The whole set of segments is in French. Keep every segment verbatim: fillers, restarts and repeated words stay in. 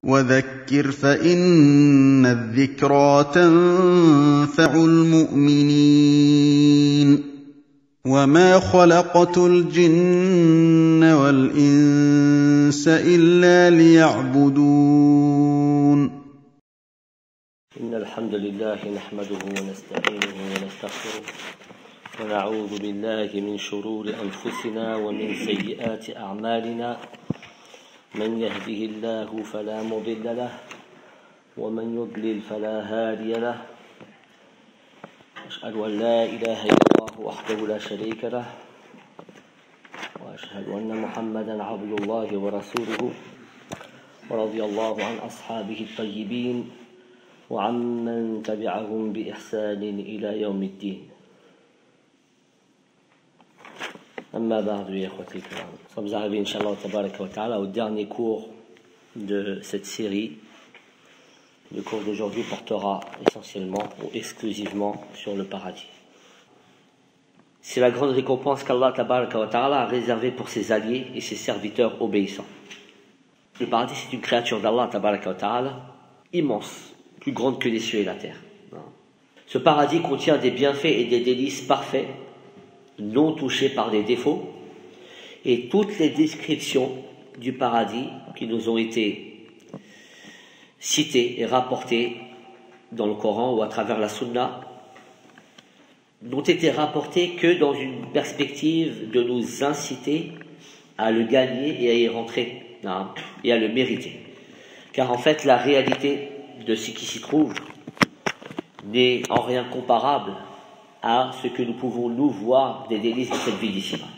وذكر فإن الذكرى تنفع المؤمنين وما خلقت الجن والإنس إلا ليعبدون إن الحمد لله نحمده ونستعينه ونستغفره ونعوذ بالله من شرور أنفسنا ومن سيئات أعمالنا من يهده الله فلا مضل له ومن يضلل فلا هادي له أشهد أن لا إله إلا الله وحده لا شريك له وأشهد أن محمدا عبد الله ورسوله ورضي الله عن أصحابه الطيبين وعمن تبعهم بإحسان إلى يوم الدين. Amma ba'du ya ikhwati kiram. Nous sommes arrivés, Inch'Allah tabaraka wa ta'ala, au dernier cours de cette série. Le cours d'aujourd'hui portera essentiellement ou exclusivement sur le paradis. C'est la grande récompense qu'Allah tabaraka wa ta'ala a réservée pour ses alliés et ses serviteurs obéissants. Le paradis, c'est une créature d'Allah tabaraka wa ta'ala, immense, plus grande que les cieux et la terre. Ce paradis contient des bienfaits et des délices parfaits, non touchés par des défauts, et toutes les descriptions du paradis qui nous ont été citées et rapportées dans le Coran ou à travers la Sunna n'ont été rapportées que dans une perspective de nous inciter à le gagner et à y rentrer, hein, et à le mériter. Car en fait, la réalité de ce qui s'y trouve n'est en rien comparable à ce que nous pouvons nous voir des délices de cette vie d'ici-bas.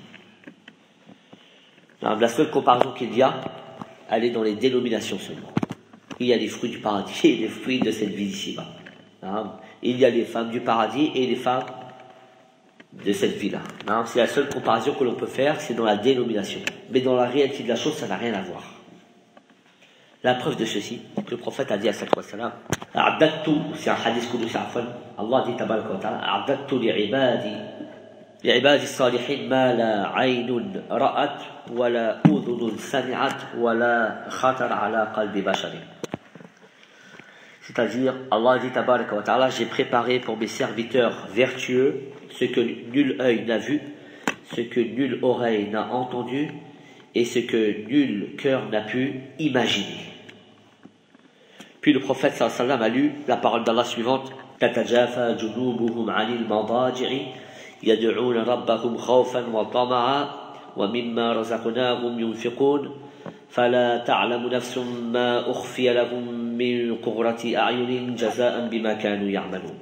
La seule comparaison qu'il y a, elle est dans les dénominations seulement. Il y a les fruits du paradis et les fruits de cette vie d'ici-bas. Il y a les femmes du paradis et les femmes de cette vie-là. C'est la seule comparaison que l'on peut faire, c'est dans la dénomination. Mais dans la réalité de la chose, ça n'a rien à voir. La preuve de ceci, le prophète a dit à sallallahu alayhi wa sallam, A'adattu, c'est un hadith que nous savons, Allah dit tabaraka wa ta'ala, A'adattu li'ibadi, li'ibadi salihin ma la aynun ra'at, wa la udhunun sami'at, wa la khatar ala qalbi basharin. C'est-à-dire, Allah dit tabaraka wa ta'ala, j'ai préparé pour mes serviteurs vertueux ce que nul œil n'a vu, ce que nulle oreille n'a entendu, et ce que nul cœur n'a pu imaginer. Puis le prophète sallallahu alayhi wa sallam a lu la parole d'Allah suivante, تتجافى جنوبهم عن المضاجع يدعون ربهم خوفا وطمعا ومما رزقناهم ينفقون فلا تعلم نفس ما أخفي لهم من قرة أعين جزاء بما كانوا يعملون.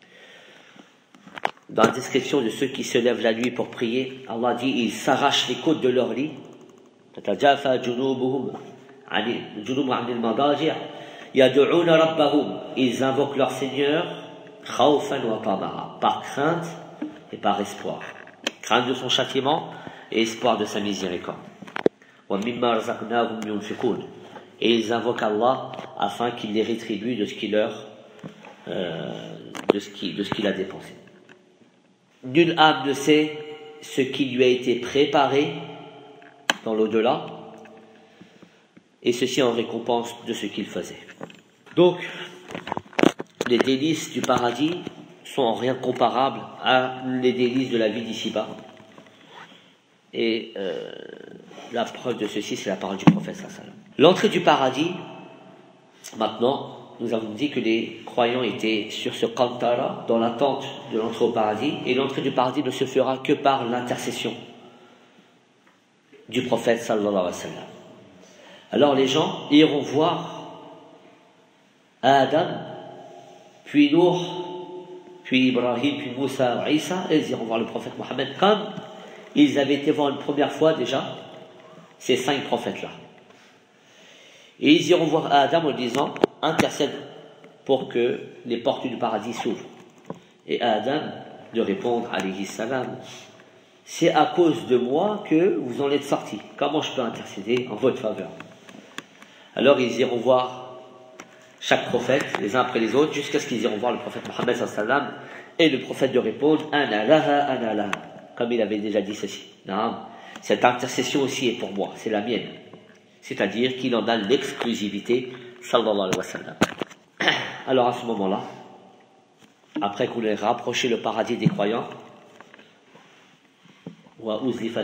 Dans la description de ceux qui se lèvent la nuit pour prier, Allah dit, ils s'arrachent les côtes de leur lit. تتجافى جنوبهم عن جنوبهم عن المضاجع يدعون ربهم, ils invoquent leur Seigneur خوفا وطمعا, par crainte et par espoir, crainte de son châtiment et espoir de sa miséricorde. ومما رزقناهم ينفقون, et ils invoquent Allah afin qu'il les rétribue de ce qu'il leur euh, de ce qui de ce qu'il a dépensé. Nulle âme ne sait ce qui lui a été préparé dans l'au-delà, et ceci en récompense de ce qu'il faisait. Donc, les délices du paradis sont en rien comparables à les délices de la vie d'ici-bas. Et euh, la preuve de ceci, c'est la parole du prophète sallallahu alayhi wa sallam. L'entrée du paradis, maintenant, nous avons dit que les croyants étaient sur ce qantara, dans l'attente de l'entrée au paradis, et l'entrée du paradis ne se fera que par l'intercession du prophète sallallahu alayhi wa sallam. Alors les gens iront voir Adam, puis Nour, puis Ibrahim, puis Moussa, Isa, et ils iront voir le prophète Mohammed, comme ils avaient été voir une première fois déjà ces cinq prophètes-là. Et ils iront voir Adam en disant, intercède pour que les portes du paradis s'ouvrent. Et Adam de répondre, alayhi salam, c'est à cause de moi que vous en êtes sortis. Comment je peux intercéder en votre faveur? Alors ils iront voir chaque prophète, les uns après les autres, jusqu'à ce qu'ils iront voir le prophète Mohammed sallallahu alayhi wa sallam, et le prophète de répondre, ana laha, ana laha, comme il avait déjà dit ceci. Non, cette intercession aussi est pour moi, c'est la mienne. C'est-à-dire qu'il en a l'exclusivité sallallahu alayhi wa sallam. Alors à ce moment-là, après qu'on ait rapproché le paradis des croyants, on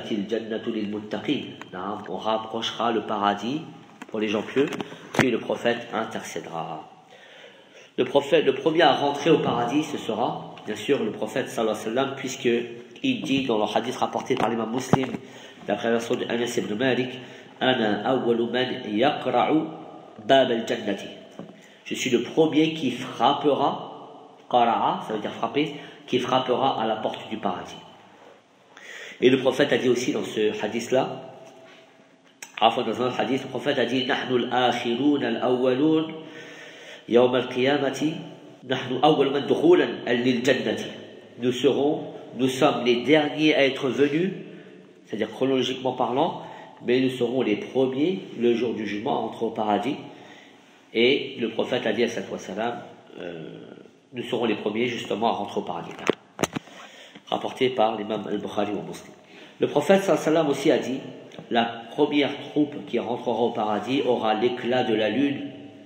rapprochera le paradis pour les gens pieux, puis le prophète intercédera. Le prophète, le premier à rentrer au paradis, ce sera bien sûr le prophète sallallahu alayhi wa sallam, puisqu'il dit dans le hadith rapporté par l'imam Muslim, d'après la version de Anas ibn Malik, Ana awwalu man yaqra'u bab al-jannati. Je suis le premier qui frappera, qara'a, ça veut dire frapper, qui frappera à la porte du paradis. Et le prophète a dit aussi dans ce hadith-là, enfin dans un autre hadith, le prophète a dit Nahnu al-akhirun al-awwalun yawm al-qiyamati nahnu awwal man dukhulan lil-jannati. Nous serons, nous sommes les derniers à être venus, c'est-à-dire chronologiquement parlant, mais nous serons les premiers le jour du jugement à entrer au paradis. Et le prophète a dit à sallallahu alayhi wa sallam, euh, nous serons les premiers justement à rentrer au paradis. Rapporté par l'imam al-Bukhari ou Muslim. Le prophète sallallahu alayhi wa sallam aussi a dit, la première troupe qui rentrera au paradis aura l'éclat de la lune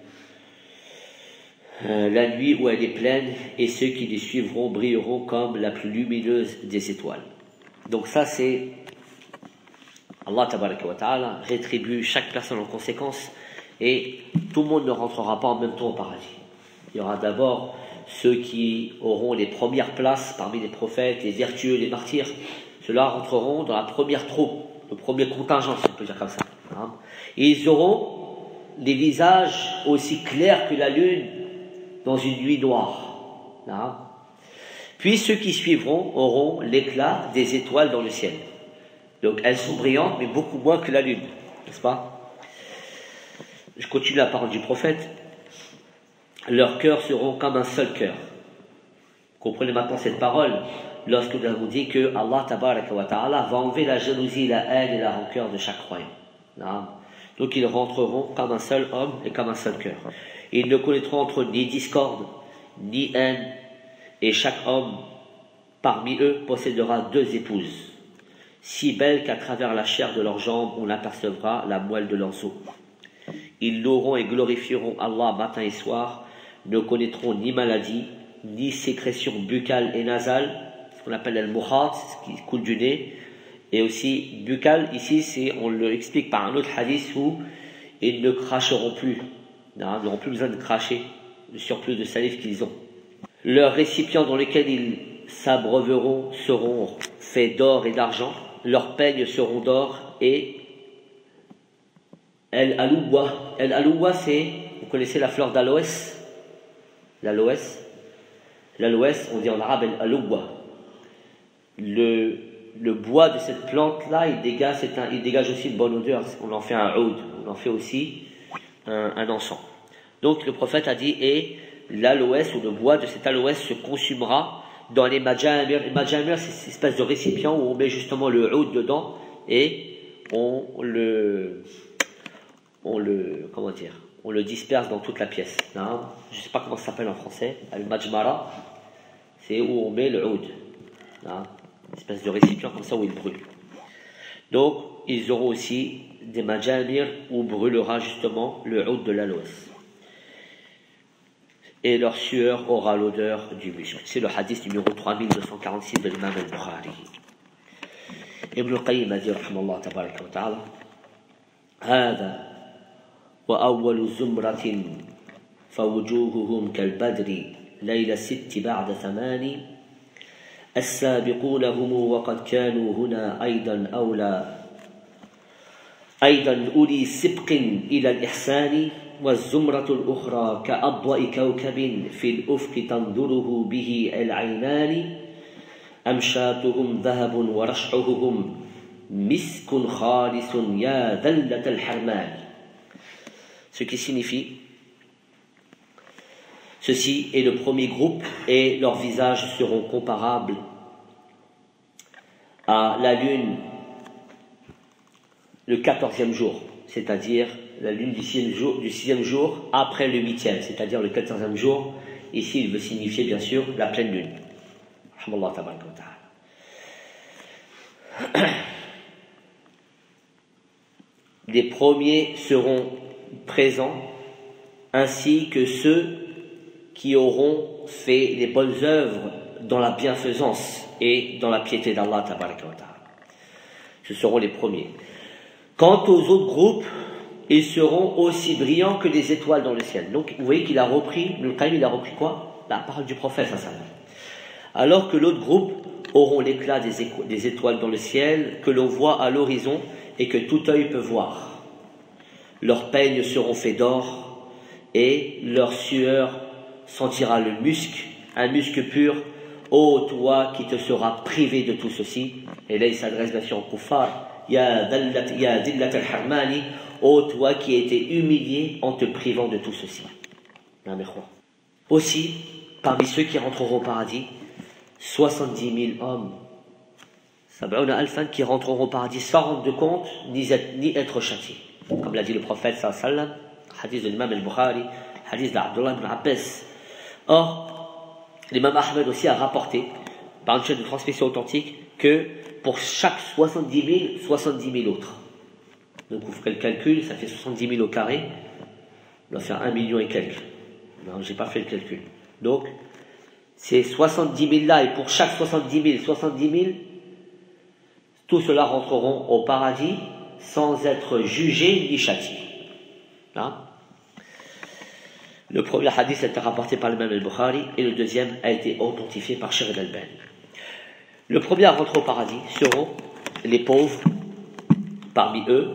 euh, la nuit où elle est pleine, et ceux qui les suivront brilleront comme la plus lumineuse des étoiles. Donc ça c'est Allah tabaraka wa ta'ala rétribue chaque personne en conséquence, et tout le monde ne rentrera pas en même temps au paradis. Il y aura d'abord ceux qui auront les premières places parmi les prophètes, les vertueux, les martyrs. Ceux-là rentreront dans la première troupe, le premier contingent, si on peut dire comme ça. Et ils auront les visages aussi clairs que la lune dans une nuit noire. Puis ceux qui suivront auront l'éclat des étoiles dans le ciel. Donc elles sont brillantes, mais beaucoup moins que la lune, n'est-ce pas? Je continue la parole du prophète. Leurs cœurs seront comme un seul cœur. Comprenez maintenant cette parole lorsque nous avons dit que Allah tabaraka wa ta'ala va enlever la jalousie, la haine et la rancœur de chaque croyant. Donc ils rentreront comme un seul homme et comme un seul cœur. Ils ne connaîtront entre eux ni discorde, ni haine, et chaque homme parmi eux possédera deux épouses, si belles qu'à travers la chair de leurs jambes on apercevra la moelle de leurs os. Ils loueront et glorifieront Allah matin et soir, ne connaîtront ni maladie, ni sécrétion buccale et nasale, ce qu'on appelle al-mukhat, ce qui coule du nez, et aussi buccale, ici c'est, on le explique par un autre hadith où ils ne cracheront plus, ils n'auront plus besoin de cracher le surplus de salive qu'ils ont. Leurs récipients dans lesquels ils s'abreuveront seront faits d'or et d'argent, leurs peignes seront d'or et el-alouwa. El-alouwa c'est, vous connaissez la fleur d'aloès? L'aloès, l'aloès, on dit en arabe al-alouwa. Le, le bois de cette plante-là, il dégage, c'est un, il dégage aussi une bonne odeur. On en fait un oud, on en fait aussi un, un encens. Donc le prophète a dit, et l'aloès ou le bois de cet aloès se consumera dans les majamir. Les majamir, c'est cette espèce de récipient où on met justement le oud dedans et on le, on le, comment dire, on le disperse dans toute la pièce. Non, je ne sais pas comment ça s'appelle en français. Al-majmara, c'est où on met le oud. Non, une espèce de récipient comme ça où il brûle. Donc, ils auront aussi des majamir où brûlera justement le oud de l'aloès. Et leur sueur aura l'odeur du musc. C'est le hadith numéro trois mille deux cent quarante-six de l'imam al-Bukhari. Ibn al-Qayyim a dit, rahmallah tabaraka wa ta'ala, هذا وأول زمرة فوجوههم كالبدر ليل الست بعد ثمان السابقون هم وقد كانوا هنا أيضا أولى أيضا أولي سبق إلى الإحسان والزمرة الأخرى كأضواء كوكب في الأفق تنظره به العينان أمشاتهم ذهب ورشحهم مسك خالص يا ذلة الحرمان. Ce qui signifie, ceci est le premier groupe et leurs visages seront comparables à la lune le quatorzième jour, c'est-à-dire la lune du sixième jour, du sixième jour après le huitième, c'est-à-dire le quatorzième jour. Ici, il veut signifier bien sûr la pleine lune. Les premiers seront présents ainsi que ceux qui auront fait les bonnes œuvres dans la bienfaisance et dans la piété d'Allah tabaraka wa ta'ala. Ce seront les premiers. Quant aux autres groupes, ils seront aussi brillants que les étoiles dans le ciel. Donc, vous voyez qu'il a repris, le Qayyim, il a repris quoi? La parole du prophète, ça, ça. Alors que l'autre groupe auront l'éclat des, éco- des étoiles dans le ciel, que l'on voit à l'horizon et que tout œil peut voir. Leurs peignes seront faits d'or et leur sueur sentira le musc, un musc pur. Ô toi qui te seras privé de tout ceci. Et là, il s'adresse bien sûr au kuffar. Ya dillat al-harmani. Ô toi qui as été humilié en te privant de tout ceci. Aussi, parmi ceux qui rentreront au paradis, soixante-dix mille hommes, sab'una alfan, qui rentreront au paradis sans rendre de compte, ni être, ni être châtiés. Comme l'a dit le prophète sallallahu alayhi wa sallam, hadith de l'imam al-Bukhari, hadith d'Abdullah ibn Abbas. Or, l'imam Ahmed aussi a rapporté, par une chaîne de transmission authentique, que pour chaque soixante-dix mille, soixante-dix mille autres. Donc vous ferez le calcul, ça fait soixante-dix mille au carré, on doit faire un million et quelques. Non, j'ai pas fait le calcul. Donc, c'est soixante-dix mille là, et pour chaque soixante-dix mille, soixante-dix mille, tous ceux-là rentreront au paradis sans être jugés ni châtiés. Là. Le premier hadith a été rapporté par l'imam al-Bukhari et le deuxième a été authentifié par Sheikh al-Albani. Le premier à rentrer au paradis seront les pauvres parmi eux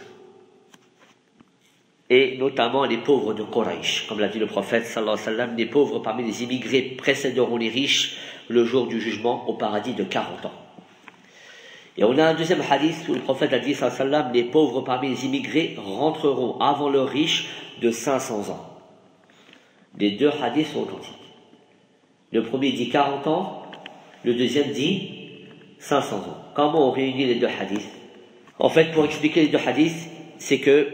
et notamment les pauvres de Quraysh. Comme l'a dit le prophète sallallahu alayhi wa sallam, les pauvres parmi les immigrés précéderont les riches le jour du jugement au paradis de quarante ans. Et on a un deuxième hadith où le prophète a dit sallallahu alayhi wa sallam, les pauvres parmi les immigrés rentreront avant leurs riches de cinq cents ans. Les deux hadiths sont authentiques. Le premier dit quarante ans, le deuxième dit cinq cents ans. Comment on réunit les deux hadiths? En fait, pour expliquer les deux hadiths, c'est que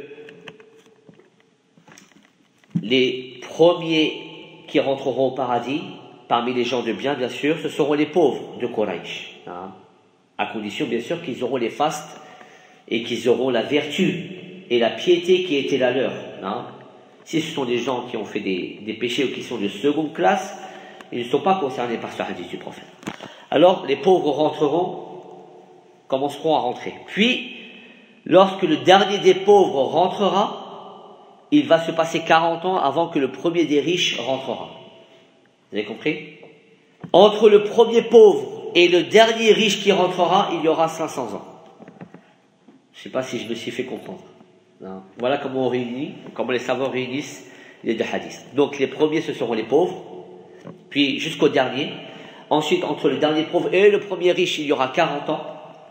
les premiers qui rentreront au paradis, parmi les gens de bien, bien sûr, ce seront les pauvres de Quraysh. Hein, à condition, bien sûr, qu'ils auront les fastes et qu'ils auront la vertu et la piété qui était la leur. Hein. Si ce sont des gens qui ont fait des, des péchés ou qui sont de seconde classe, ils ne sont pas concernés par ce hadith du prophète. Alors, les pauvres rentreront, commenceront à rentrer. Puis, lorsque le dernier des pauvres rentrera, il va se passer quarante ans avant que le premier des riches rentrera. Vous avez compris? Entre le premier pauvre et le dernier riche qui rentrera, il y aura cinq cents ans. Je ne sais pas si je me suis fait comprendre. Non. Voilà comment on réunit, comment les savants réunissent les deux hadiths. Donc les premiers, ce seront les pauvres, puis jusqu'au dernier. Ensuite, entre le dernier pauvre et le premier riche, il y aura quarante ans.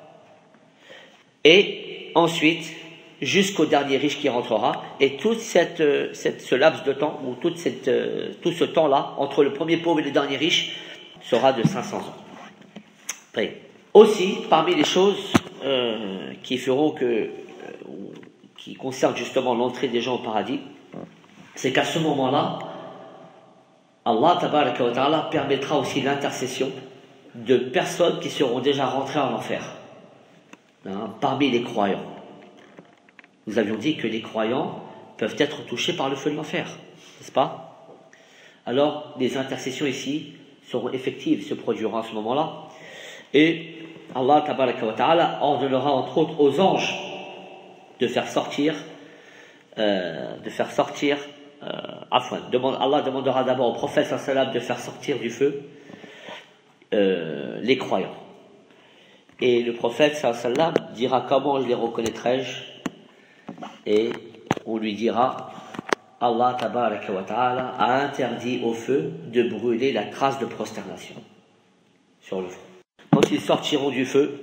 Et ensuite, jusqu'au dernier riche qui rentrera, et tout cette, cette, ce laps de temps, ou toute cette, tout ce temps-là, entre le premier pauvre et le dernier riche, sera de cinq cents ans. Après. Aussi, parmi les choses euh, qui feront que, euh, qui concernent justement l'entrée des gens au paradis, c'est qu'à ce moment-là, Allah tabaraka wa ta'ala permettra aussi l'intercession de personnes qui seront déjà rentrées en enfer, hein, parmi les croyants. Nous avions dit que les croyants peuvent être touchés par le feu de l'enfer, n'est-ce pas? Alors, les intercessions ici seront effectives, se produiront à ce moment-là. Et Allah tabaraka wa ta'ala ordonnera entre autres aux anges de faire sortir, euh, de faire sortir, euh, afin, demande, Allah demandera d'abord au prophète sallallahu alayhi wa sallam de faire sortir du feu euh, les croyants. Et le prophète sallallahu alayhi wa sallam dira comment je les reconnaîtrai-je? Et on lui dira, Allah tabaraka wa ta'ala a interdit au feu de brûler la trace de prosternation sur le front. Quand ils sortiront du feu,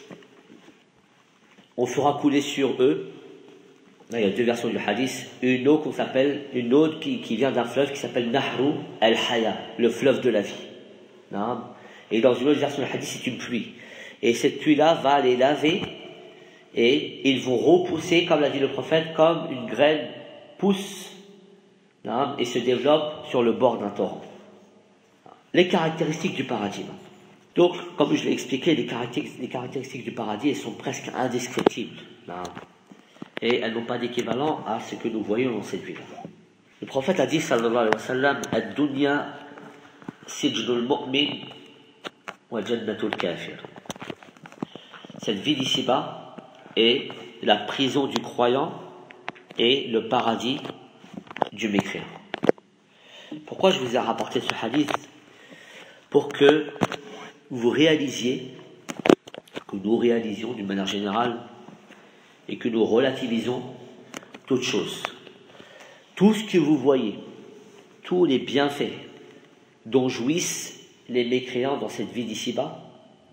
on fera couler sur eux, là il y a deux versions du hadith, une eau qu'on s'appelle, une eau qui, qui vient d'un fleuve qui s'appelle Nahru al-Haya, le fleuve de la vie. Non. Et dans une autre version du hadith, c'est une pluie. Et cette pluie-là va les laver et ils vont repousser, comme l'a dit le prophète, comme une graine pousse non, et se développe sur le bord d'un torrent. Les caractéristiques du paradis. Donc, comme je l'ai expliqué, les caractéristiques, les caractéristiques du paradis, elles sont presque indescriptibles. Non. Et elles n'ont pas d'équivalent à ce que nous voyons dans cette vie-là. Le prophète a dit, sallallahu alayhi wa sallam, ad-dunya sijnul mu'min wa jannatul kafir. Cette vie d'ici-bas est la prison du croyant et le paradis du mécréant. Pourquoi je vous ai rapporté ce hadith? Pour que vous réalisiez, que nous réalisions d'une manière générale et que nous relativisons toutes choses. Tout ce que vous voyez, tous les bienfaits dont jouissent les mécréants dans cette vie d'ici-bas,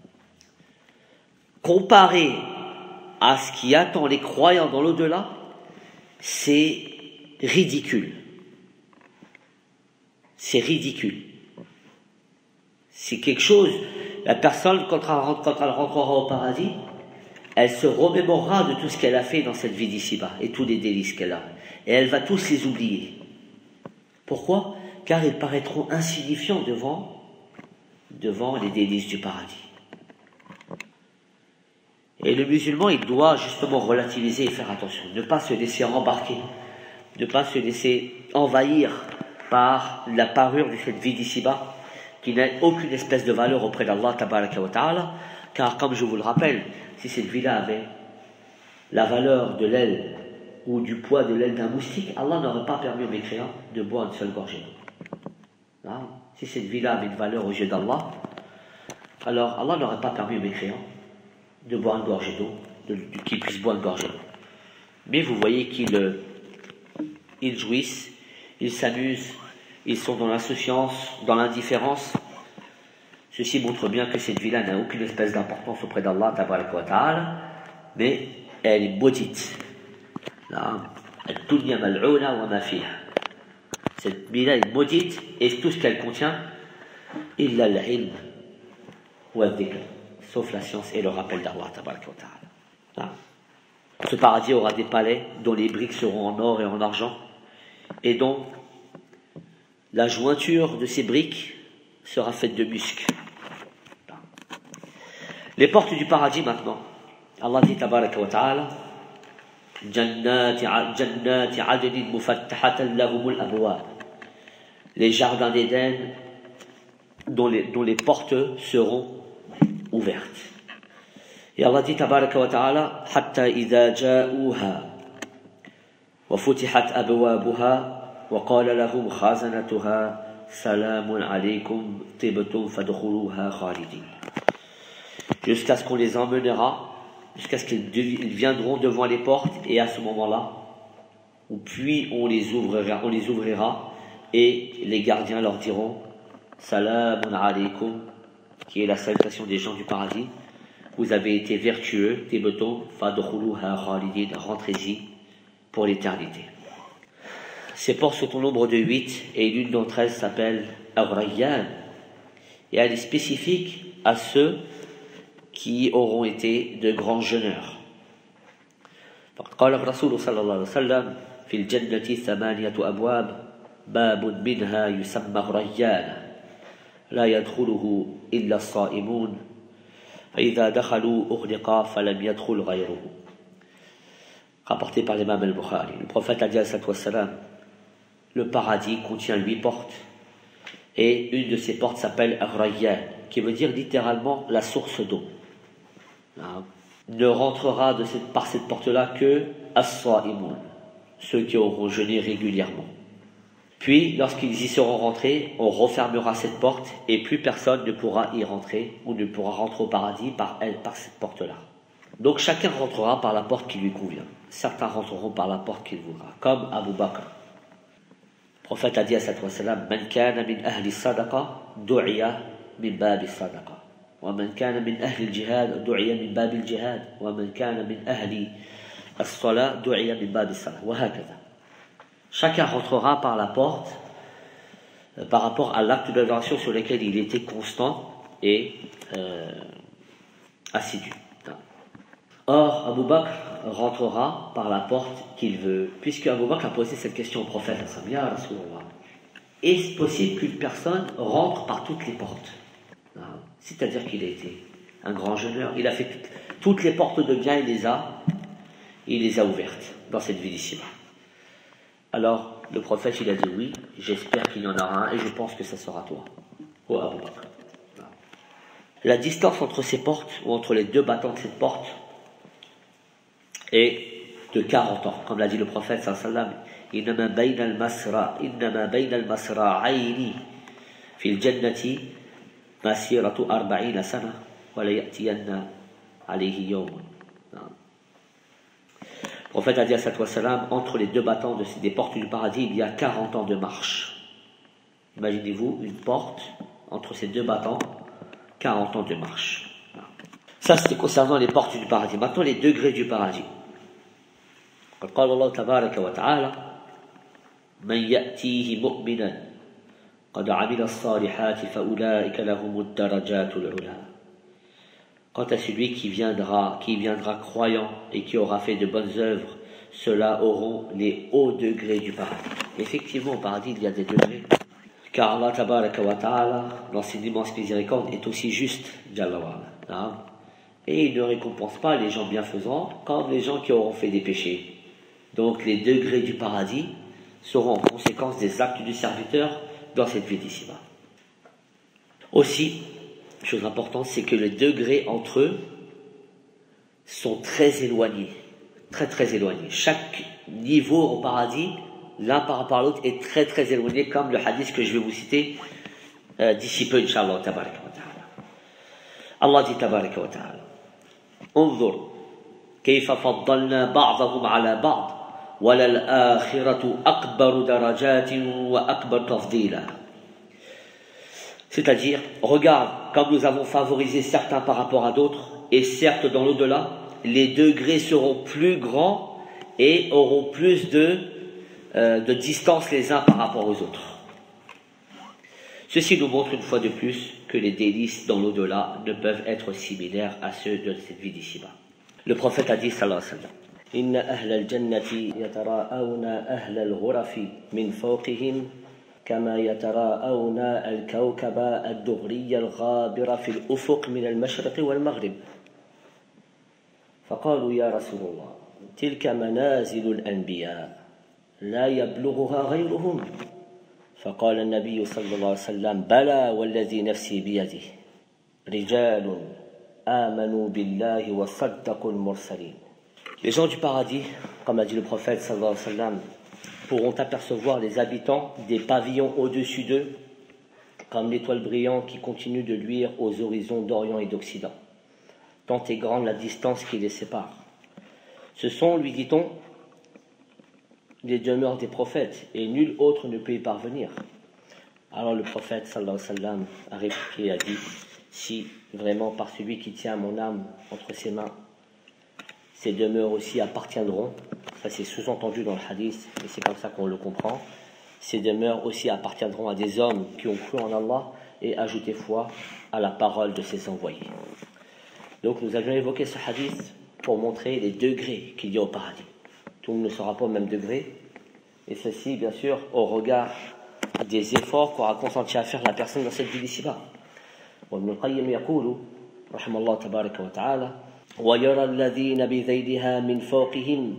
comparé à ce qui attend les croyants dans l'au-delà, c'est ridicule. C'est ridicule. C'est quelque chose, la personne, quand elle, rentre, quand elle rentrera au paradis, elle se remémorera de tout ce qu'elle a fait dans cette vie d'ici-bas et tous les délices qu'elle a. Et elle va tous les oublier. Pourquoi? Car ils paraîtront insignifiants devant, devant les délices du paradis. Et le musulman, il doit justement relativiser et faire attention, ne pas se laisser embarquer, ne pas se laisser envahir par la parure de cette vie d'ici-bas, qui n'a aucune espèce de valeur auprès d'Allah tabaraka wa ta'ala, car comme je vous le rappelle, si cette vie-là avait la valeur de l'aile ou du poids de l'aile d'un moustique, Allah n'aurait pas permis aux mécréants de boire une seule gorgée d'eau. Si cette vie-là avait une valeur aux yeux d'Allah, alors Allah n'aurait pas permis aux mécréants de boire une gorgée d'eau, de, de, qu'ils puissent boire une gorgée d'eau. Mais vous voyez qu'ils euh, ils jouissent, ils s'amusent, ils sont dans l'insouciance, dans l'indifférence. Ceci montre bien que cette vie-là n'a aucune espèce d'importance auprès d'Allah, tabaraka wa ta'ala, mais elle est maudite. Cette vie-là est maudite, et tout ce qu'elle contient, illa al-ilm wa al-dhikr, sauf la science et le rappel d'Allah, tabaraka wa ta'ala. Ce paradis aura des palais dont les briques seront en or et en argent, et dont la jointure de ces briques sera faite de musc. Les portes du paradis maintenant. Allah dit tabaraka wa ta'ala, Jannati adnin mufattahatan lahumul abwab. Les jardins d'Éden dont les, dont les portes seront ouvertes. Et Allah dit tabaraka wa ta'ala, hatta idha ja'uha wa futihat abwabuha وقال لهم خازنتها سلام عليكم طبتم فادخلوها خالدين. Jusqu'à ce qu'on les emmènera, jusqu'à ce qu'ils viendront devant les portes, et à ce moment-là, ou puis on les ouvrira, on les ouvrira, et les gardiens leur diront Salamun alaykum, qui est la salutation des gens du paradis. Vous avez été vertueux, tibtum fadkhuluha khalidin, rentrez-y pour l'éternité. Ces portes sont au nombre de huit, et l'une d'entre elles s'appelle Ar-Rayyan, et elle est spécifique à ceux qui auront été de grands jeûneurs. قال الرسول صلى الله عليه وسلم في الجنة ثمانية أبواب باب منها يسمى الريان لا يدخله إلا الصائمون فإذا دخلوا أغلق فلم يدخل غيره. Rapporté par l'imam al-Bukhari. Le prophète a dit alayhi wa sallam, le paradis contient huit portes, et une de ces portes s'appelle Ar-Rayyan, qui veut dire littéralement la source d'eau. Ne rentrera de cette, par cette porte-là que as-sa'imun, ceux qui auront jeûné régulièrement. Puis, lorsqu'ils y seront rentrés, on refermera cette porte, et plus personne ne pourra y rentrer, ou ne pourra rentrer au paradis par elle, par cette porte-là. Donc chacun rentrera par la porte qui lui convient. Certains rentreront par la porte qu'il voudra, comme Abu Bakr. Le prophète a dit à sallallahu alayhi wa sallam, Man kana min ahli sadaqa, du'iya min babi sadaqa. Wa man kana min ahli al-jihad, du'iya min babi al-jihad. Wa man kana min ahli as-salat, du'iya min babi as-salat. Wa hakadha. Chacun rentrera par la porte euh, par rapport à l'acte d'adoration sur lequel il était constant et euh, assidu. Or, Abu Bakr rentrera par la porte qu'il veut, puisque Abu Bakr a posé cette question au prophète. Est-ce possible qu'une personne rentre par toutes les portes? C'est-à-dire qu'il a été un grand jeûneur, il a fait toutes les portes de bien, il les a, il les a ouvertes dans cette vie d'ici-bas. Alors, Le prophète, il a dit oui, j'espère qu'il y en aura un et je pense que ça sera toi. Oh, Abu Bakr. La distance entre ces portes, ou entre les deux battants de cette porte, est de quarante ans. Comme l'a dit le prophète, sallallahu alayhi wa sallam, إنما بين المسرى إنما بين المسرعين في الجنة مسيرة أربعين سنة ولا يأتين عليه يوم. Le prophète a dit à sallallahu alayhi wa sallam, entre les deux battants de, des portes du paradis, il y a quarante ans de marche. Imaginez-vous une porte entre ces deux battants, quarante ans de marche. Ça, c'était concernant les portes du paradis. Maintenant, les degrés du paradis. قال الله تبارك وتعالى من يأتيه مؤمنا قد عمل الصالحات فأولئك لهم الدرجات العلى. Quant à celui qui viendra, qui viendra croyant et qui aura fait de bonnes œuvres, ceux-là auront les hauts degrés du paradis. Effectivement, au paradis, il y a des degrés. Car Allah tabaraka wa ta'ala, dans ses immenses miséricordes, est aussi juste, Jalla wa ala. Et il ne récompense pas les gens bienfaisants comme les gens qui auront fait des péchés. Donc les degrés du paradis seront en conséquence des actes du serviteur dans cette vie d'ici-bas. Aussi, chose importante, c'est que les degrés entre eux sont très éloignés, très très éloignés. Chaque niveau au paradis, l'un par rapport à l'autre, est très très éloigné, comme le hadith que je vais vous citer euh, d'ici peu, Inch'Allah, tabaraka wa ta'ala. Allah dit tabaraka wa ta'ala, انظر كيف فضلنا بعضهم على بعض وللآخرة أكبر درجات وأكبر تفضيلا. C'est-à-dire, regarde comme nous avons favorisé certains par rapport à d'autres, et certes dans l'au-delà, les degrés seront plus grands et auront plus de, euh, de distance les uns par rapport aux autres. Ceci nous montre une fois de plus que les délices dans l'au-delà ne peuvent être similaires à ceux de cette vie d'ici-bas. Le prophète a dit, sallallahu alayhi wa sallam, إن أهل الجنة يتراءون أهل الغرف من فوقهم كما يتراءون الكوكب الدغري الغابر في الأفق من المشرق والمغرب. فقالوا يا رسول الله تلك منازل الأنبياء لا يبلغها غيرهم. فقال النبي صلى الله عليه وسلم بلى والذي نفسي بيده رجال آمنوا بالله وصدقوا المرسلين. Les gens du paradis, comme a dit le prophète sallallahu alayhi wa sallam, pourront apercevoir les habitants des pavillons au-dessus d'eux, comme l'étoile brillante qui continue de luire aux horizons d'Orient et d'Occident. Tant est grande la distance qui les sépare. Ce sont, lui dit-on, les demeures des prophètes, et nul autre ne peut y parvenir. Alors le prophète sallallahu alayhi wa sallam a répliqué et a dit, si vraiment par celui qui tient mon âme entre ses mains, ces demeures aussi appartiendront, ça c'est sous-entendu dans le hadith, et c'est comme ça qu'on le comprend, ces demeures aussi appartiendront à des hommes qui ont cru en Allah et ajouté foi à la parole de ses envoyés. Donc nous avions évoqué ce hadith pour montrer les degrés qu'il y a au paradis. Tout le monde ne sera pas au même degré, et ceci bien sûr au regard des efforts qu'aura consenti à faire la personne dans cette vie d'ici-bas. وابن القيم يقول رحمه الله تبارك وتعالى ويرى الذين بذيلها من فوقهم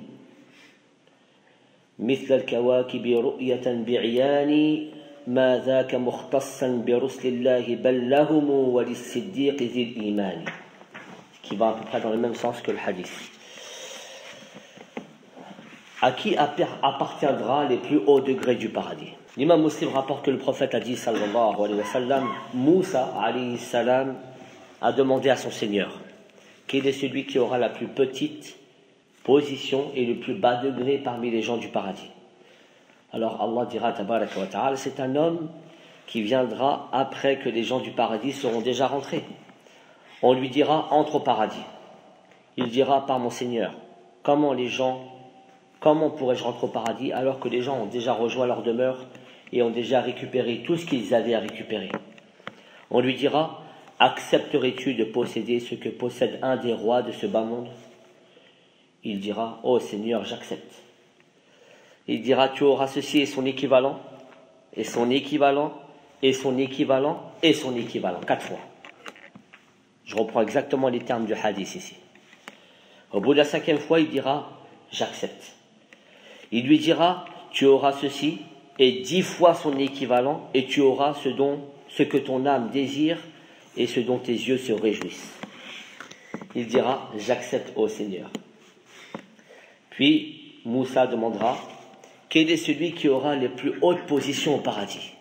مثل الكواكب رؤية بعيان ما ذاك مختصا برسل الله بل لهم وللصديق ذي الإيمان, qui va à peu près dans le même sens que le hadith. À qui appartiendra les plus hauts degrés du paradis? L'imam Muslim rapporte que le prophète a dit sallallahu alayhi wa sallam, Moussa alayhi salam a demandé à son Seigneur quel est celui qui aura la plus petite position et le plus bas degré parmi les gens du paradis. Alors Allah dira tabaraka wa ta'ala, c'est un homme qui viendra après que les gens du paradis seront déjà rentrés. On lui dira entre au paradis. Il dira par mon Seigneur, comment les gens Comment pourrais-je rentrer au paradis alors que les gens ont déjà rejoint leur demeure et ont déjà récupéré tout ce qu'ils avaient à récupérer? On lui dira, accepterais-tu de posséder ce que possède un des rois de ce bas monde? Il dira, oh Seigneur, j'accepte. Il dira, tu auras ceci et son équivalent, et son équivalent, et son équivalent, et son équivalent, quatre fois. Je reprends exactement les termes du hadith ici. Au bout de la cinquième fois, il dira, j'accepte. Il lui dira, tu auras ceci, et dix fois son équivalent, et tu auras ce dont, ce que ton âme désire, et ce dont tes yeux se réjouissent. Il dira, j'accepte, ô Seigneur. Puis, Moussa demandera, quel est celui qui aura les plus hautes positions au paradis?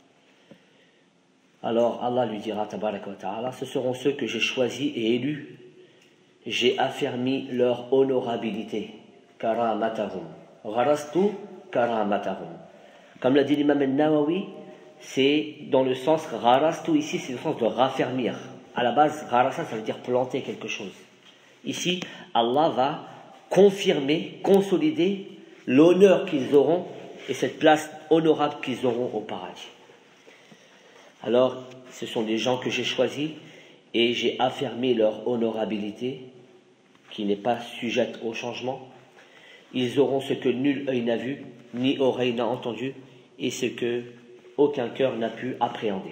Alors Allah lui dira, tabaraka wa ta'ala, ce seront ceux que j'ai choisis et élus. J'ai affermi leur honorabilité. Karamatahum. Gharastu karamatahum. Comme l'a dit l'imam al-Nawawi, c'est dans le sens, gharastu ici, c'est le sens de raffermir. À la base, gharasa, ça veut dire planter quelque chose. Ici, Allah va confirmer, consolider l'honneur qu'ils auront et cette place honorable qu'ils auront au paradis. Alors, ce sont des gens que j'ai choisis et j'ai affermi leur honorabilité, qui n'est pas sujette au changement. Ils auront ce que nul œil n'a vu, ni oreille n'a entendu, et ce que aucun cœur n'a pu appréhender.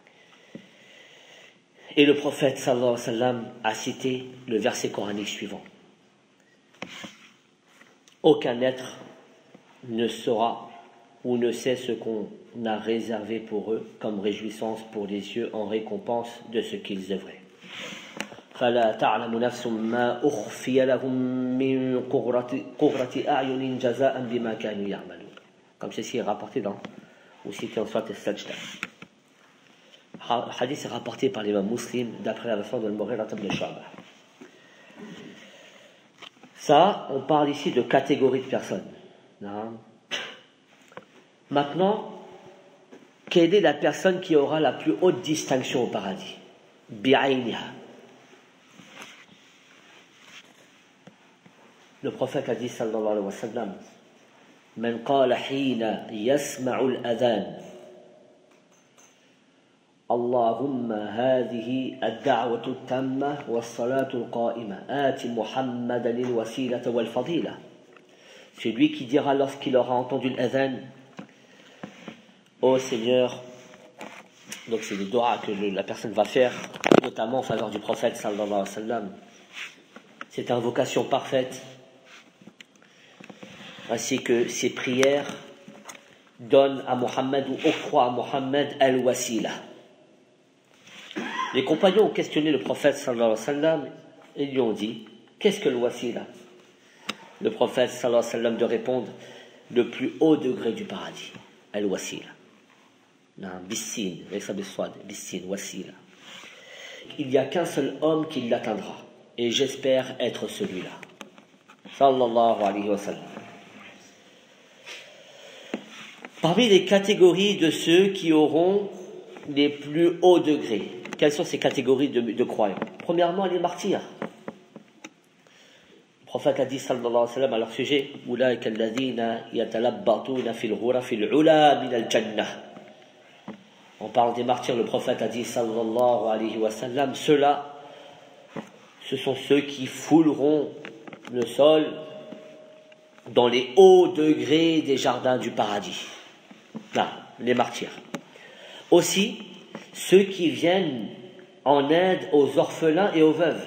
Et le prophète sallallahu alayhi wa sallam a cité le verset coranique suivant. Aucun être ne saura ou ne sait ce qu'on a réservé pour eux comme réjouissance pour les yeux en récompense de ce qu'ils œuvraient. فلا تعلم نفس ما أخفي لهم من قرة أعين جزاء بما كانوا يعملون. Comme ceci est rapporté dans ou cité en Surat al-Sajda. Le hadith est rapporté par l'imam Muslim d'après la version de Al-Mughira ibn Shu'bah. Ça, on parle ici de catégorie de personnes. Non. Maintenant, quelle est la personne qui aura la plus haute distinction au paradis? Bi'ayniha. Le prophète a dit sallallahu alayhi wa sallam, Man qala hina yasma'u al-adhan Allahumma hadhihi ad-da'watu at-tamma was-salatu al-qa'ima ati Muhammadan al-wasilata wal-fadila. C'est lui qui dira lorsqu'il aura entendu l'adhan, ô Seigneur, donc c'est le dua que le, la personne va faire, notamment en faveur du prophète sallallahu alayhi wa sallam. Cette invocation parfaite, ainsi que ses prières donnent à Mohammed ou octroient à Mohammed al-wasila. Les compagnons ont questionné le prophète sallallahu alayhi wa sallam et lui ont dit, qu'est-ce que le wasila? Le prophète sallallahu alayhi wa sallam de répondre, le plus haut degré du paradis, al-wasila. Bissin, bissin, wasila. Il n'y a qu'un seul homme qui l'atteindra et j'espère être celui-là. Sallallahu alayhi wa sallam. Parmi les catégories de ceux qui auront les plus hauts degrés, quelles sont ces catégories de, de croyants? Premièrement, les martyrs. Le prophète a dit sallallahu alayhi wa sallam à leur sujet, Ulaika alladhina yatalabbatuna fil ghurafil ula min al-jannah. On parle des martyrs, le prophète a dit sallallahu alayhi wa sallam, ceux-là, ce sont ceux qui fouleront le sol dans les hauts degrés des jardins du paradis. Là, les martyrs. Aussi, ceux qui viennent en aide aux orphelins et aux veuves.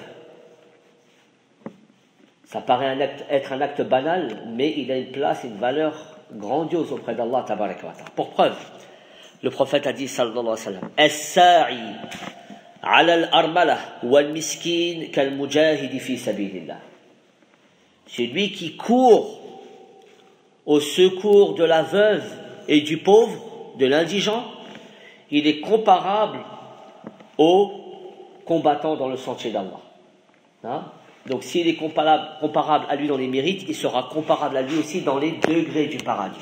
Ça paraît un acte, être un acte banal, mais il a une place, une valeur grandiose auprès d'Allah tabaraka wa ta'ala. Pour preuve, le prophète a dit sallallahu alayhi wa sallam, As-sa'i ala al-armala wal-miskin kal-mujahidi fi sabilillah. C'est lui qui court au secours de la veuve et du pauvre, de l'indigent, il est comparable au combattant dans le sentier d'Allah. Hein? Donc s'il est comparable, comparable à lui dans les mérites, il sera comparable à lui aussi dans les degrés du paradis.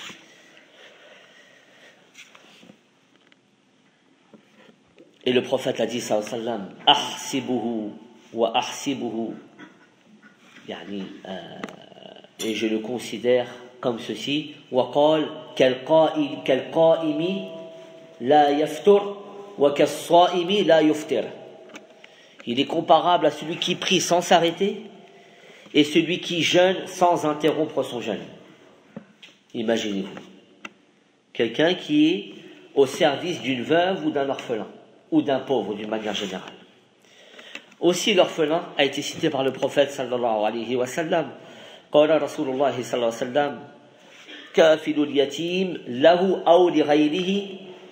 Et le prophète a dit sallallahu alayhi wa sallam, ahsibuhu wa ahsibuhu, yani, euh, et je le considère comme ceci, وقال كالقائم لا يفطر وكالصائم لا يفطر. Il est comparable à celui qui prie sans s'arrêter et celui qui jeûne sans interrompre son jeûne. Imaginez-vous, quelqu'un qui est au service d'une veuve ou d'un orphelin ou d'un pauvre d'une manière générale. Aussi l'orphelin a été cité par le prophète sallallahu alayhi wa sallam. قال رسول الله صلى الله عليه وسلم كافل اليتيم له أو لغيره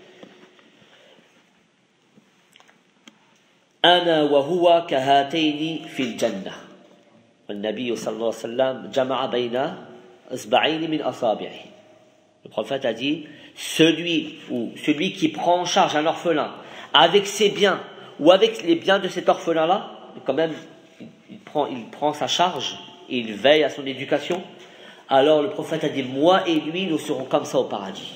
أنا وهو كهاتين في الجنة. النبي صلى الله عليه وسلم جمع بين إصبعين من أصابعه. Le prophète a dit, celui ou celui qui prend en charge un orphelin avec ses biens ou avec les biens de cet orphelin-là, quand même, il, il, prend, il prend sa charge et il veille à son éducation. Alors le prophète a dit, moi et lui, nous serons comme ça au paradis.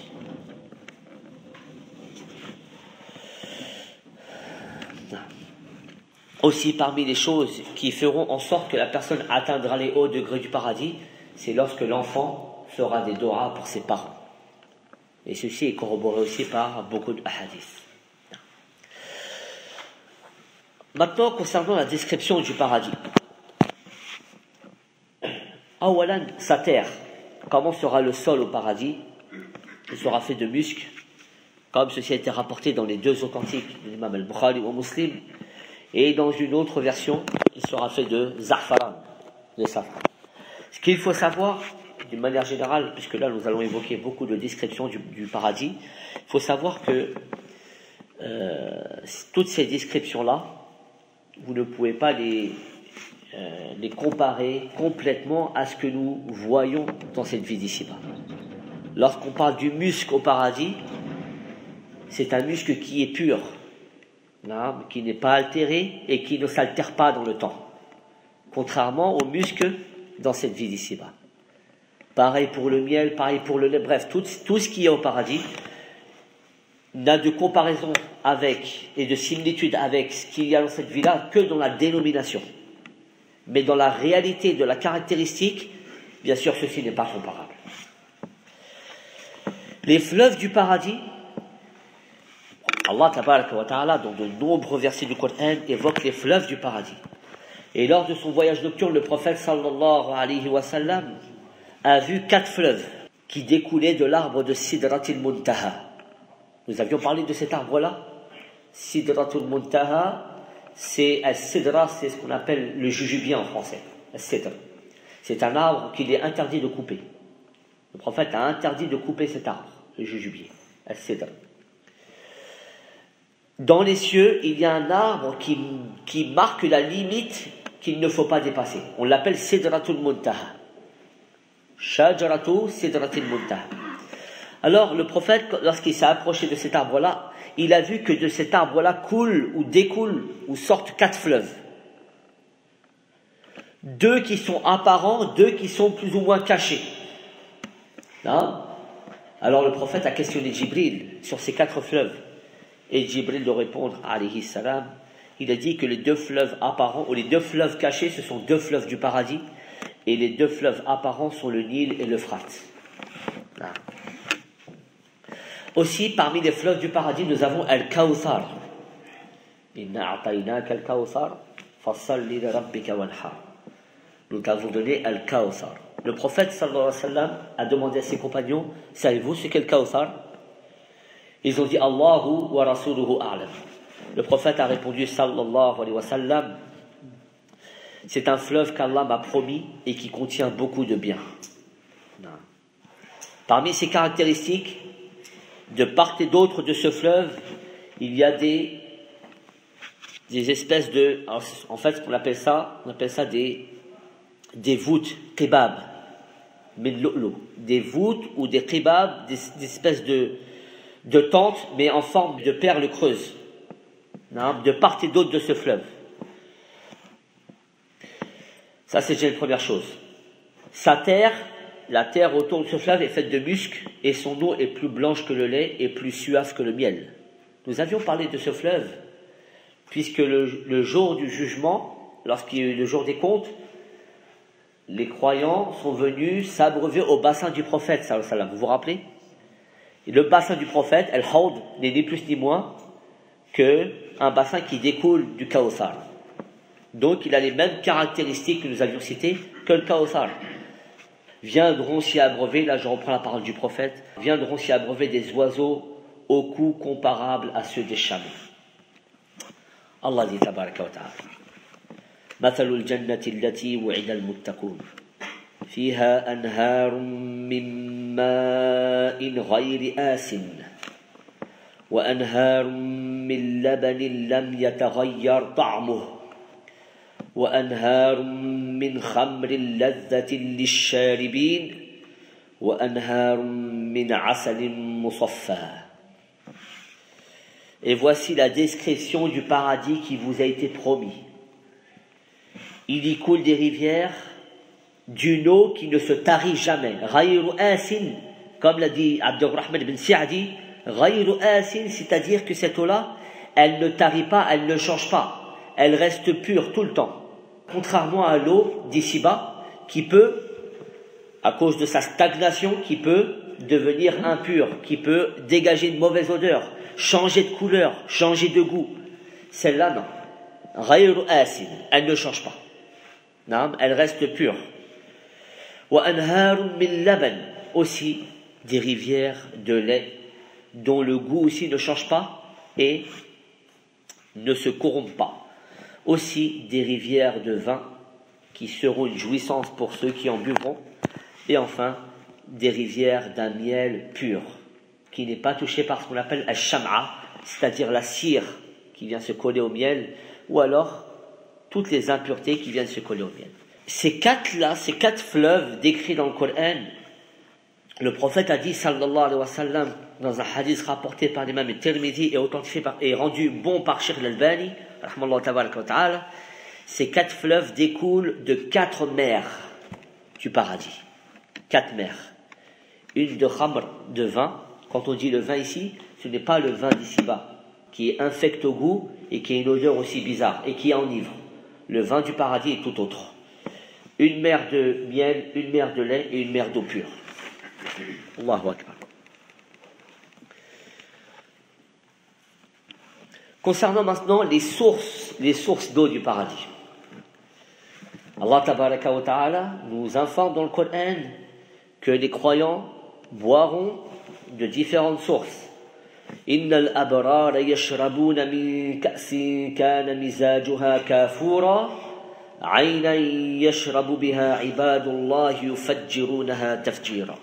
Aussi, parmi les choses qui feront en sorte que la personne atteindra les hauts degrés du paradis, c'est lorsque l'enfant fera des doigts pour ses parents. Et ceci est corroboré aussi par beaucoup de hadiths. Maintenant, concernant la description du paradis. Awalan, sa terre. Comment sera le sol au paradis? Il sera fait de musc, comme ceci a été rapporté dans les deux authentiques de l'imam al-Bukhari ou Muslim. Et dans une autre version, il sera fait de za'faran, de safran. Ce qu'il faut savoir, d'une manière générale, puisque là nous allons évoquer beaucoup de descriptions du, du paradis, il faut savoir que euh, toutes ces descriptions-là, vous ne pouvez pas les, euh, les comparer complètement à ce que nous voyons dans cette vie d'ici-bas. Lorsqu'on parle du musc au paradis, c'est un musc qui est pur, non, qui n'est pas altéré et qui ne s'altère pas dans le temps, contrairement au musc dans cette vie d'ici-bas. Pareil pour le miel, pareil pour le lait, bref, tout, tout ce qui est au paradis n'a de comparaison avec et de similitude avec ce qu'il y a dans cette vie-là que dans la dénomination. Mais dans la réalité de la caractéristique, bien sûr, ceci n'est pas comparable. Les fleuves du paradis, Allah tabaraka wa ta'ala, dans de nombreux versets du Coran, évoque les fleuves du paradis. Et lors de son voyage nocturne, le prophète sallallahu alayhi wa sallam a vu quatre fleuves qui découlaient de l'arbre de Sidratul Muntaha. Nous avions parlé de cet arbre-là. Sidratul Muntaha, c'est al-sidra, c'est ce qu'on appelle le jujubien en français. Al-sidra. C'est un arbre qu'il est interdit de couper. Le prophète a interdit de couper cet arbre, le jujubier, al-sidra. Dans les cieux, il y a un arbre qui, qui marque la limite qu'il ne faut pas dépasser. On l'appelle Sidratul Muntaha. Shajaratu Sidratul Muntaha. Alors, le prophète, lorsqu'il s'est approché de cet arbre-là, il a vu que de cet arbre-là coulent ou découlent ou sortent quatre fleuves. Deux qui sont apparents, deux qui sont plus ou moins cachés. Là, alors le prophète a questionné Jibril sur ces quatre fleuves. Et Jibril de répondre, alayhi salam, il a dit que les deux fleuves apparents, ou les deux fleuves cachés, ce sont deux fleuves du paradis, et les deux fleuves apparents sont le Nil et l'Euphrate. Ah. Aussi, parmi les fleuves du paradis, nous avons Al-Kawthar. Inna a'taynaka al-Kawthar, fasalli li rabbika wanhar. Nous t'avons donné Al-Kawthar. Le prophète sallallahu alayhi wa sallam a demandé à ses compagnons, savez-vous ce qu'est le Kawthar? Ils ont dit Allahu wa rasuluhu a'lam. Le prophète a répondu sallallahu alayhi wa sallam, c'est un fleuve qu'Allah m'a promis et qui contient beaucoup de biens. Parmi ses caractéristiques, de part et d'autre de ce fleuve, il y a des, des espèces de, en fait, on appelle ça, on appelle ça des, des voûtes, qibab, des voûtes ou des qibab, des, des espèces de de tentes, mais en forme de perles creuses, de part et d'autre de ce fleuve. Ça, c'est déjà une première chose. Sa terre, la terre autour de ce fleuve est faite de musc, et son eau est plus blanche que le lait et plus suave que le miel. Nous avions parlé de ce fleuve, puisque le, le jour du jugement, lorsqu'il y a eu le jour des comptes, les croyants sont venus s'abreuver au bassin du prophète, sallallahu alayhi wa sallam. Vous vous rappelez? Et le bassin du prophète, Al-Hawd, n'est ni plus ni moins qu'un bassin qui découle du Kawthar. Donc il a les mêmes caractéristiques que nous avions citées que le Kawthar. Viendront s'y abreuver, là je reprends la parole du prophète, viendront s'y abreuver des oiseaux au cou comparables à ceux des chameaux. Allah dit tabaraka wa ta'ala. مثل الجنة التي وعد المتقون فيها أنهار من ماء غير آسٍ وأنهار من لبن لم يتغير طعمه وأنهار من خمر لذة للشاربين وأنهار من عسل مصفى. Et voici la description du paradis qui vous a été promis. Il y coule des rivières d'une eau qui ne se tarit jamais. Ghayru asin, comme l'a dit Abdurrahman ibn Sa'di, Ghayru asin, c'est-à-dire que cette eau-là, elle ne tarit pas, elle ne change pas. Elle reste pure tout le temps. Contrairement à l'eau d'ici-bas, qui peut, à cause de sa stagnation, qui peut devenir impure, qui peut dégager une mauvaise odeur, changer de couleur, changer de goût. Celle-là, non. Ghayru asin, elle ne change pas. Non, elle reste pure. Wa anharun min laban, aussi des rivières de lait dont le goût aussi ne change pas et ne se corrompt pas. Aussi des rivières de vin qui seront une jouissance pour ceux qui en buvront. Et enfin, des rivières d'un miel pur, qui n'est pas touché par ce qu'on appelle al-sham'a, c'est-à-dire la cire qui vient se coller au miel, ou alors toutes les impuretés qui viennent se coller au miel. Ces quatre-là, ces quatre fleuves décrits dans le Coran, le prophète a dit, sallallahu alayhi wa sallam, dans un hadith rapporté par l'imam al-Tirmidhi et authentifié par, et rendu bon par Cheikh al-Albani, rahmallahu tabaraka wa ta'ala, ces quatre fleuves découlent de quatre mers du paradis. Quatre mers. Une de khamr, de vin. Quand on dit le vin ici, ce n'est pas le vin d'ici-bas, qui est infect au goût et qui a une odeur aussi bizarre et qui enivre. Le vin du paradis est tout autre. Une mer de miel, une mer de lait et une mer d'eau pure. Allahu Akbar. Concernant maintenant les sources, les sources d'eau du paradis. Allah tabaraka wa ta'ala nous informe dans le Coran que les croyants boiront de différentes sources. Innal abrara yashrabuna min ka'sin kana mizajuha kafura aynan yashrabu biha ibadullah yufajjirunaha tafjira.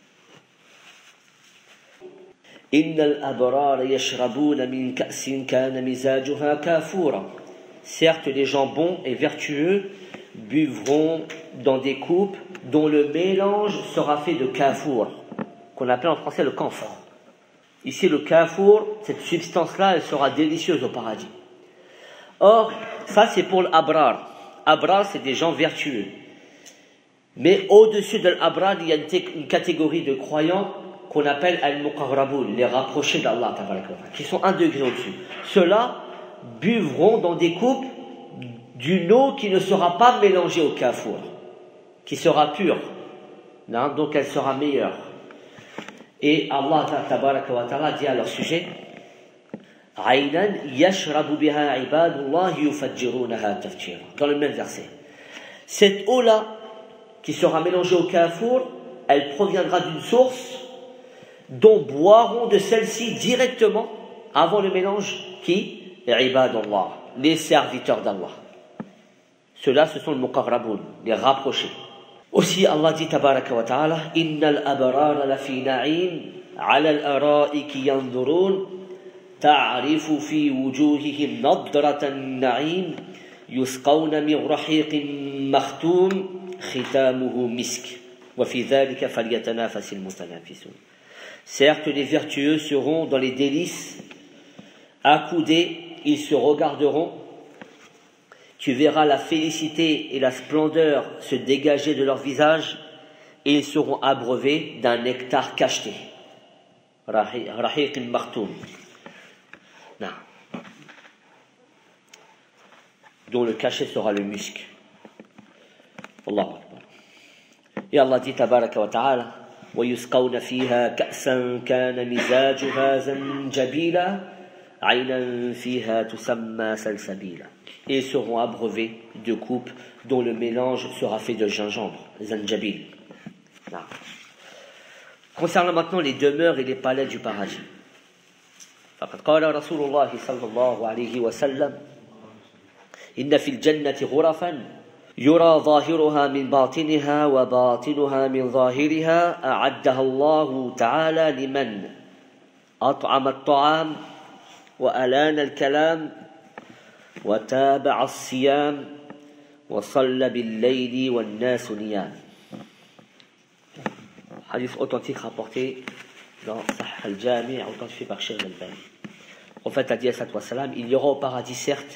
Innal abrara yashrabuna min ka'sin kana mizajuha kafura. Certes, les gens bons et vertueux buvront dans des coupes dont le mélange sera fait de kafour, qu'on appelle en français le camphre. Ici, le kafour, cette substance-là, elle sera délicieuse au paradis. Or, ça c'est pour l'abrar. Abrar, c'est des gens vertueux. Mais au-dessus de l'abrar, il y a une, t- une catégorie de croyants qu'on appelle al-muqarraboun, les rapprochés d'Allah, qui sont un degré au-dessus. Ceux-là buvront dans des coupes d'une eau qui ne sera pas mélangée au kafour, qui sera pure, non, donc elle sera meilleure. Et Allah tabaraka wa ta'ala dit à leur sujet, Aynan yashrabu biha ibadullah yufajjirunaha tafjira. Dans le même verset. Cette eau-là, qui sera mélangée au kafour, elle proviendra d'une source dont boiront de celle-ci directement, avant le mélange, qui? Ibadullah, les serviteurs d'Allah. Ceux-là, ce sont les muqarraboun, les rapprochés. Aussi, Allah dit tabaraka wa ta'ala, Innal abrara la fi na'im, ala al-ara'iki yanzurun, ta'arifu fi wujuhihim nadratan na'im, yusqawna min rahiqin makhtoum, khitamuhu misk, wa fi dhalika falyatanafasil mutanafisun. Certes, les vertueux seront dans les délices, accoudés, ils se regarderont. Tu verras la félicité et la splendeur se dégager de leur visage et ils seront abreuvés d'un nectar cacheté. Rahiqin makhtoum. Dont le cachet sera le musc. Allahu Akbar. Et Allah dit tabaraka wa ta'ala وَيُسْقَوْنَ فِيهَا كَأْسًا كَانَ مِزَاجُهَا زَنْجَبِيلًا عَيْنًا فِيهَا تُسَمَّى سَلْسَبِيلًا. Et ils seront abreuvés de coupes dont le mélange sera fait de gingembre, zanjabil. Concernant maintenant les demeures et les palais du paradis. فقد قال رسول الله صلى الله عليه وسلم إن في الجنة غرفا يرى ظاهرها من باطنها وباطنها من ظاهرها أعدها الله تعالى لمن أطعم الطعام وألان الكلام وتابع الصيام وصلى بالليل والناس نيام. Hadith authentique rapporté dans Sahih al-Jami', authentifié par Cheikh al-Albani. Le prophète a dit sallallahu alayhi wa sallam, il y aura au paradis certes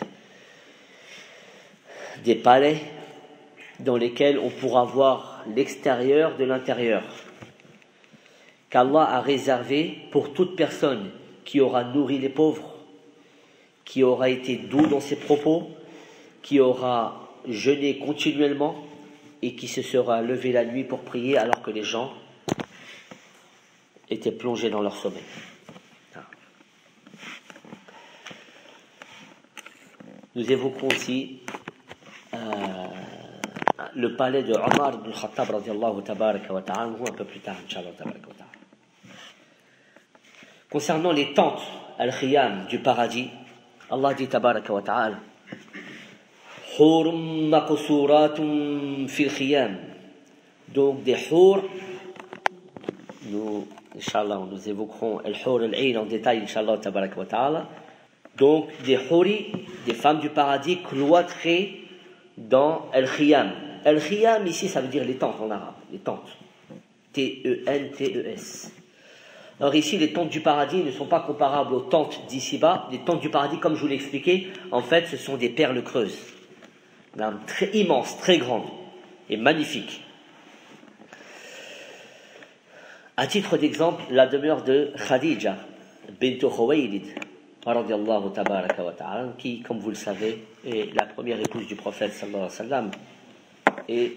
des palais dans lesquels on pourra voir l'extérieur de l'intérieur, qu'Allah a réservé pour toute personne qui aura nourri les pauvres, qui aura été doux dans ses propos, qui aura jeûné continuellement et qui se sera levé la nuit pour prier alors que les gens étaient plongés dans leur sommeil. Nous évoquons aussi euh, le palais de Omar ibn Khattab radiallahu tabaraka wa ta'ala un peu plus tard, inshallah tabaraka wa ta'ala. Concernant les tentes al-khiyam du paradis, Allah dit tabaraka wa ta'ala Hurum maqsuratun fil khiyam. Donc des hur, nous, inshallah, nous évoquerons al-hur al-ain en détail, inshallah tabaraka wa ta'ala. Donc des huri, des femmes du paradis cloîtrées dans al-khiyam. Al-khiyam ici ça veut dire les tentes en arabe, les tentes. T E N T E S. Alors ici les tentes du paradis ne sont pas comparables aux tentes d'ici-bas. Les tentes du paradis, comme je vous l'ai expliqué, en fait ce sont des perles creuses. Très immenses, très grandes et magnifiques. À titre d'exemple, la demeure de Khadija bint Khuwaylid radiyallahu tabaraka wa ta'ala, qui, comme vous le savez, est la première épouse du prophète sallallahu alayhi wa sallam. Et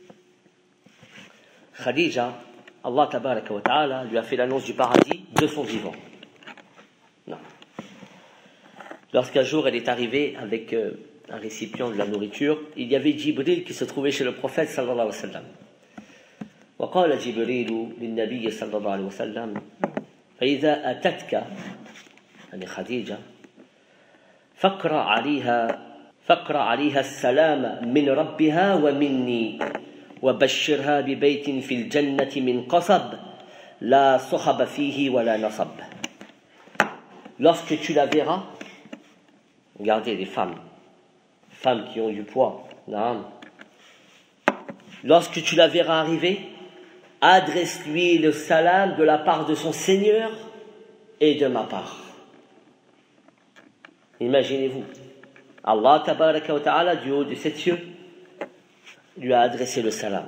Khadija, Allah tabaraka wa ta'ala, lui a fait l'annonce du paradis de son vivant. Non. Lorsqu'un jour elle est arrivée avec euh, un récipient de la nourriture, il y avait Jibril qui se trouvait chez le prophète sallallahu alayhi wa sallam. وقال جبريل للنبي صلى الله عليه وسلم فإذا أتتك يعني خديجة فاقرأ عليها فاقرأ عليها السلام من ربها ومني وبشرها ببيت في الجنة من قصب لا صخب فيه ولا نصب. Lorsque tu la verras, regardez les femmes, femmes qui ont du poids, non. Lorsque tu la verras arriver, adresse-lui le salam de la part de son Seigneur et de ma part. Imaginez-vous, Allah tabaraka wa ta'ala du haut de ses cieux lui a adressé le salam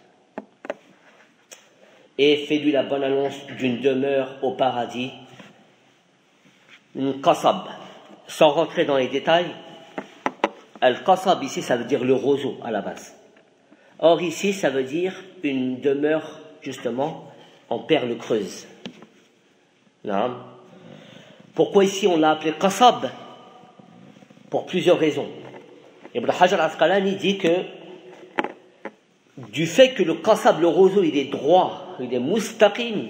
et fait-lui la bonne annonce d'une demeure au paradis, une qasab. Sans rentrer dans les détails, al-qasab ici ça veut dire le roseau à la base. Or ici ça veut dire une demeure justement en perles creuses. Non. Pourquoi ici on l'a appelé qasab? Pour plusieurs raisons. Ibn Hajar al-Asqalani dit que du fait que le qasab, le roseau, il est droit, il est mustaqim,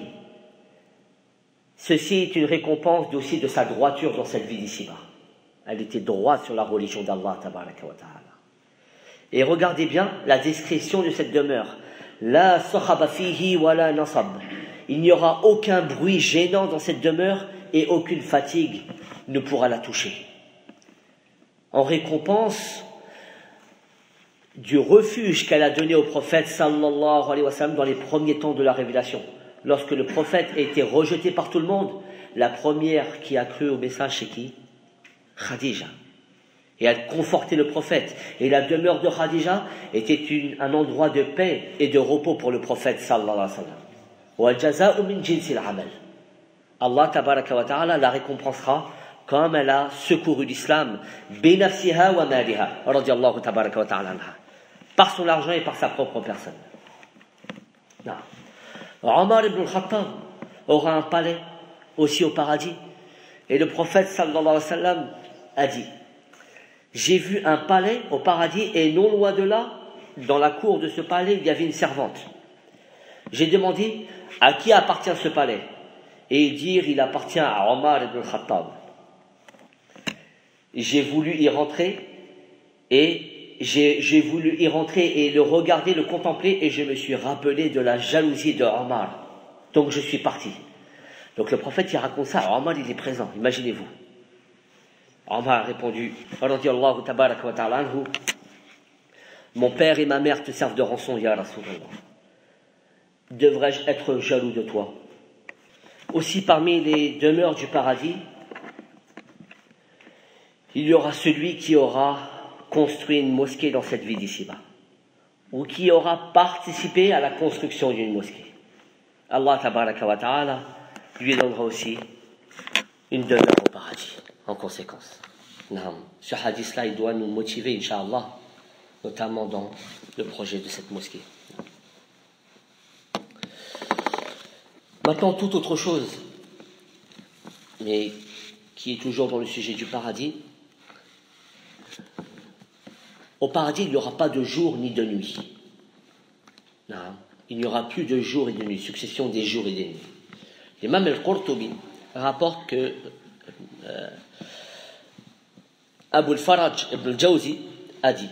ceci est une récompense aussi de sa droiture dans cette vie d'ici-bas. Elle était droite sur la religion d'Allah tabaraka wa ta'ala. Et regardez bien la description de cette demeure. La sakhaba fihi wa la nasab. Il n'y aura aucun bruit gênant dans cette demeure et aucune fatigue ne pourra la toucher. En récompense du refuge qu'elle a donné au prophète sallallahu alayhi wa sallam dans les premiers temps de la révélation. Lorsque le prophète a été rejeté par tout le monde, la première qui a cru au message, c'est qui? Khadija. Et elle confortait le prophète. Et la demeure de Khadija était une, un endroit de paix et de repos pour le prophète sallallahu alayhi wa sallam. Wa jaza'u min jinsil amal. Allah tabaraka wa ta'ala la récompensera comme elle a secouru l'islam, binafsiha wa maliha, radiyallahu tabaraka wa ta'ala anha, par son argent et par sa propre personne. Non. Omar ibn al-Khattab aura un palais aussi au paradis. Et le prophète sallallahu alayhi wa sallam a dit: j'ai vu un palais au paradis et non loin de là, dans la cour de ce palais, il y avait une servante. J'ai demandé à qui appartient ce palais. Et ils dirent: il appartient à Omar ibn al-Khattab. J'ai voulu y rentrer et j'ai, j'ai voulu y rentrer et le regarder, le contempler, et je me suis rappelé de la jalousie de Omar. Donc je suis parti. Donc le prophète, il raconte ça. Omar, il est présent, imaginez-vous. Omar a répondu, radiyallahu tabaraka wa ta'ala anhu, mon père et ma mère te servent de rançon, ya Rasulallah. Devrais-je être jaloux de toi? Aussi, parmi les demeures du paradis, il y aura celui qui aura construit une mosquée dans cette vie d'ici-bas, ou qui aura participé à la construction d'une mosquée. Allah tabaraka wa ta'ala lui donnera aussi une demeure au paradis, en conséquence. Ce hadith-là, il doit nous motiver, Inch'Allah, notamment dans le projet de cette mosquée. Maintenant, toute autre chose, mais qui est toujours dans le sujet du paradis. Au paradis, il n'y aura pas de jour ni de nuit. Non, il n'y aura plus de jour et de nuit, succession des jours et des nuits. L'imam al-Qurtubi rapporte que euh, Abu al-Faraj ibn al-Jawzi a dit: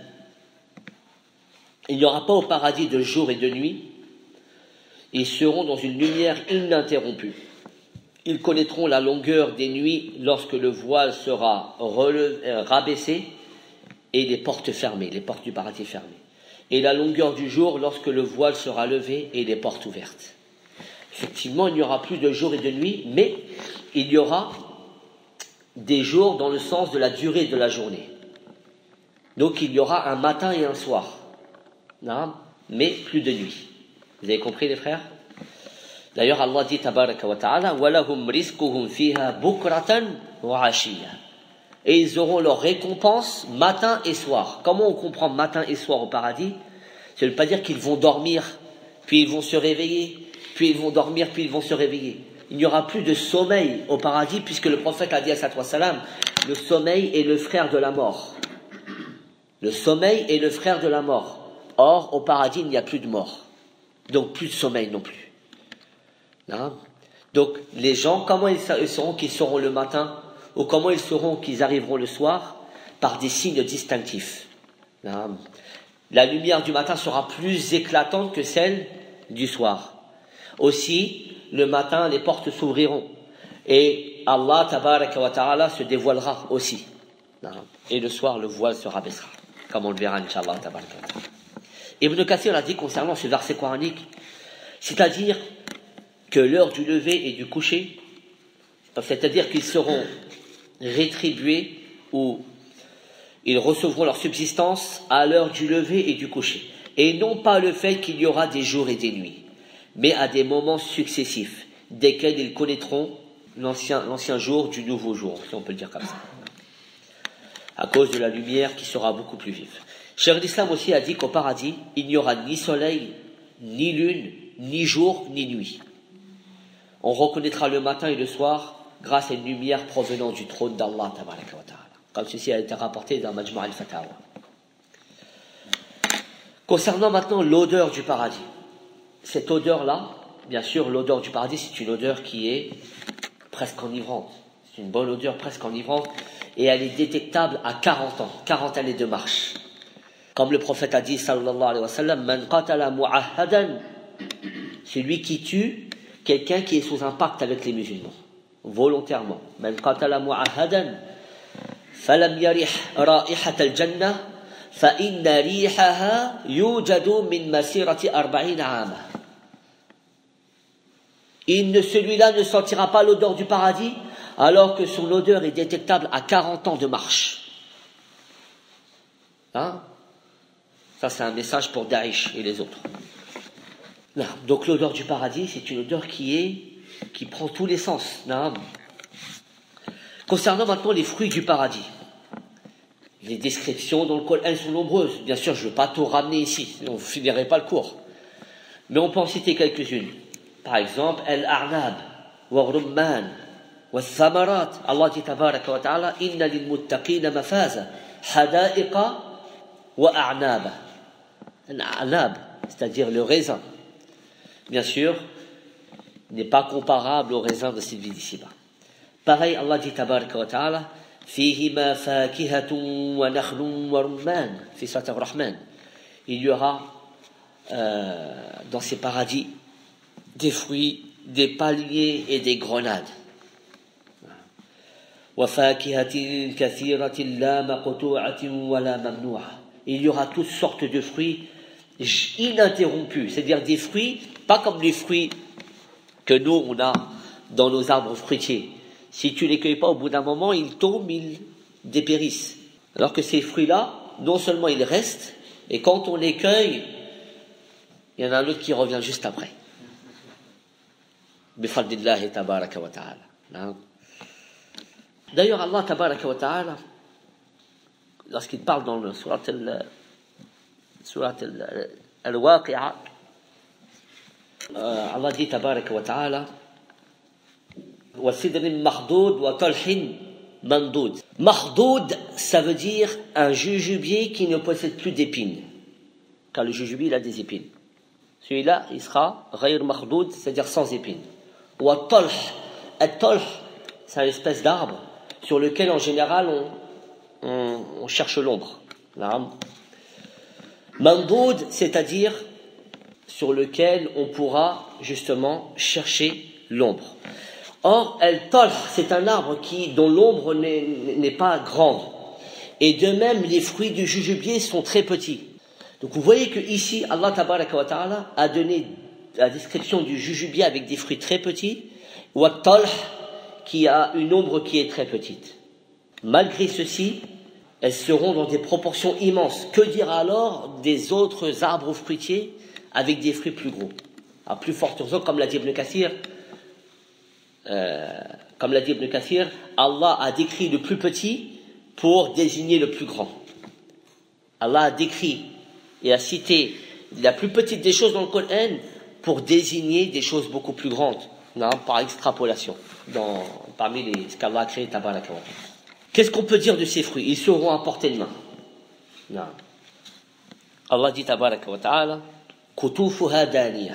il n'y aura pas au paradis de jour et de nuit, ils seront dans une lumière ininterrompue. Ils connaîtront la longueur des nuits lorsque le voile sera relevé, euh, rabaissé et les portes fermées, les portes du paradis fermées. Et la longueur du jour lorsque le voile sera levé et les portes ouvertes. Effectivement, il n'y aura plus de jour et de nuit, mais il y aura des jours dans le sens de la durée de la journée. Donc il y aura un matin et un soir, non, mais plus de nuit. Vous avez compris, les frères? D'ailleurs, Allah dit tabaraka wa ta'ala: وَلَهُمْ رِزْقُهُمْ فِيهَا بُكْرَةً وَعَشِيًّا. Et ils auront leur récompense matin et soir. Comment on comprend matin et soir au paradis? Ça ne veut pas dire qu'ils vont dormir, puis ils vont se réveiller, puis ils vont dormir, puis ils vont se réveiller. Il n'y aura plus de sommeil au paradis, puisque le prophète a dit à sallallahu alayhi wa sallam, le sommeil est le frère de la mort. Le sommeil est le frère de la mort. Or, au paradis, il n'y a plus de mort. Donc, plus de sommeil non plus. Non? Donc, les gens, comment ils sauront qu'ils seront le matin, ou comment ils sauront qu'ils arriveront le soir? Par des signes distinctifs. Non? La lumière du matin sera plus éclatante que celle du soir. Aussi, le matin, les portes s'ouvriront. Et Allah, tabaraka wa ta'ala, se dévoilera aussi. Non? Et le soir, le voile se rabaissera. Comme on le verra, Inch'Allah, tabaraka wa ta'ala. Ibn Kathir a dit concernant ce verset coranique, c'est-à-dire que l'heure du lever et du coucher, c'est-à-dire qu'ils seront rétribués ou ils recevront leur subsistance à l'heure du lever et du coucher. Et non pas le fait qu'il y aura des jours et des nuits, mais à des moments successifs, desquels ils connaîtront l'ancien, l'ancien jour du nouveau jour, si on peut le dire comme ça, à cause de la lumière qui sera beaucoup plus vive. Cheikh l'Islam aussi a dit qu'au paradis, il n'y aura ni soleil, ni lune, ni jour, ni nuit. On reconnaîtra le matin et le soir grâce à une lumière provenant du trône d'Allah, tabaraka wa ta'ala. Comme ceci a été rapporté dans Majma' al-Fatawa. Concernant maintenant l'odeur du paradis. Cette odeur-là, bien sûr, l'odeur du paradis, c'est une odeur qui est presque enivrante. C'est une bonne odeur presque enivrante. Et elle est détectable à quarante ans, quarante années de marche. Comme le prophète a dit, sallallahu alayhi wa sallam, man qatala mu'ahhadan, celui qui tue quelqu'un qui est sous un pacte avec les musulmans, volontairement. Man qatala mu'ahhadan, falam yarih ra'ihat al-jannah, fa inna rihaha yujadu min masirati arba'ina 'ama. Il ne, celui-là ne sentira pas l'odeur du paradis, alors que son odeur est détectable à quarante ans de marche. Hein? Ça, c'est un message pour Daesh et les autres. Non. Donc, l'odeur du paradis, c'est une odeur qui est, qui prend tous les sens. Non. Concernant maintenant les fruits du paradis, les descriptions dans le Coran sont nombreuses. Bien sûr, je ne veux pas tout ramener ici, on ne finirait pas le cours. Mais on peut en citer quelques-unes. Par exemple, al-a'nab, wa-rumman, wa-thamarat. Allah dit tabaraka wa ta'ala, inna lil-muttaqina mafaza, hada'iqa wa-a'naba. Al-a'nab, c'est-à-dire le raisin. Bien sûr, n'est pas comparable au raisin de cette vie d'ici-bas. Pareil, Allah dit tabaraka wa ta'ala, فيهما فاكهة ونخل ورمان في سورة الرحمن. Il y aura euh, dans ces paradis des fruits, des palmiers et des grenades. وفاكهة كثيرة لا مقطوعة ولا ممنوعة. Il y aura toutes sortes de fruits ininterrompus, c'est-à-dire des fruits, pas comme les fruits que nous on a dans nos arbres fruitiers. Si tu les cueilles pas, au bout d'un moment, ils tombent, ils dépérissent. Alors que ces fruits-là, non seulement ils restent, et quand on les cueille, il y en a un autre qui revient juste après. Bifadlillahi tabaraka wa ta'ala. D'ailleurs, Allah tabaraka wa ta'ala, lorsqu'il parle dans le surat al, surat al, al-Waqi'a, euh, Allah dit tabaraka wa ta'ala, وَسِدْرٍ مَخْضُودٍ وَطَلْحٍ مَنْضُودٍ. Makhdoud, ça veut dire un jujubier qui ne possède plus d'épines. Car le jujubier, il a des épines. Celui-là, il sera غير مخضود, c'est-à-dire sans épines. وَطَلْح. At-talh, c'est une espèce d'arbre sur lequel, en général, on, on, on cherche l'ombre. Mandoud, c'est-à-dire sur lequel on pourra justement chercher l'ombre. Or, el-talh, c'est un arbre qui, dont l'ombre n'est, n'est pas grande. Et de même, les fruits du jujubier sont très petits. Donc vous voyez que ici, Allah tabaraka wa ta'ala a donné la description du jujubier avec des fruits très petits, ou al-talh, qui a une ombre qui est très petite. Malgré ceci, elles seront dans des proportions immenses. Que dire alors des autres arbres fruitiers avec des fruits plus gros, à plus forte raison, comme l'a dit Ibn Kathir, euh, comme l'a dit Ibn Kathir, Allah a décrit le plus petit pour désigner le plus grand. Allah a décrit et a cité la plus petite des choses dans le Coran pour désigner des choses beaucoup plus grandes, non, par extrapolation, dans, parmi les, ce qu'Allah a créé, tabaraka wa ta'ala. Qu'est-ce qu'on peut dire de ces fruits? Ils seront à portée de main. Non. Allah dit tabaraka wa ta'ala, kutufuha daniya.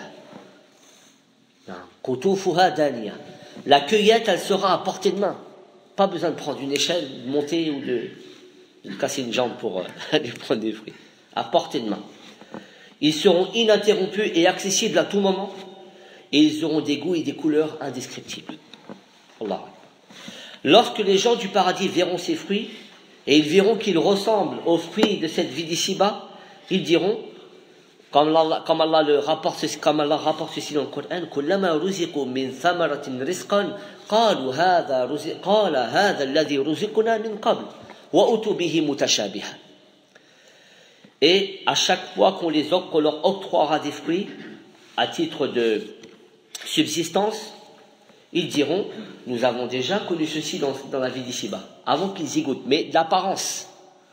Kutufuha daniya. La cueillette, elle sera à portée de main. Pas besoin de prendre une échelle, de monter ou de, de casser une jambe pour euh, aller prendre des fruits. À portée de main. Ils seront ininterrompus et accessibles à tout moment. Et ils auront des goûts et des couleurs indescriptibles. Allah. Lorsque les gens du paradis verront ces fruits, et ils verront qu'ils ressemblent aux fruits de cette vie d'ici-bas, ils diront, comme Allah, comme Allah le rapporte, comme Allah rapporte ceci dans le Coran, كلما رزقوا من ثمرة رزقا قالوا هذا رزق قال هذا الذي رزقنا من قبل وأتوا به متشابها. Et à chaque fois qu'on les qu'on leur octroiera des fruits à titre de subsistance, ils diront, nous avons déjà connu ceci dans, dans la vie d'ici-bas, avant qu'ils y goûtent, mais d'apparence.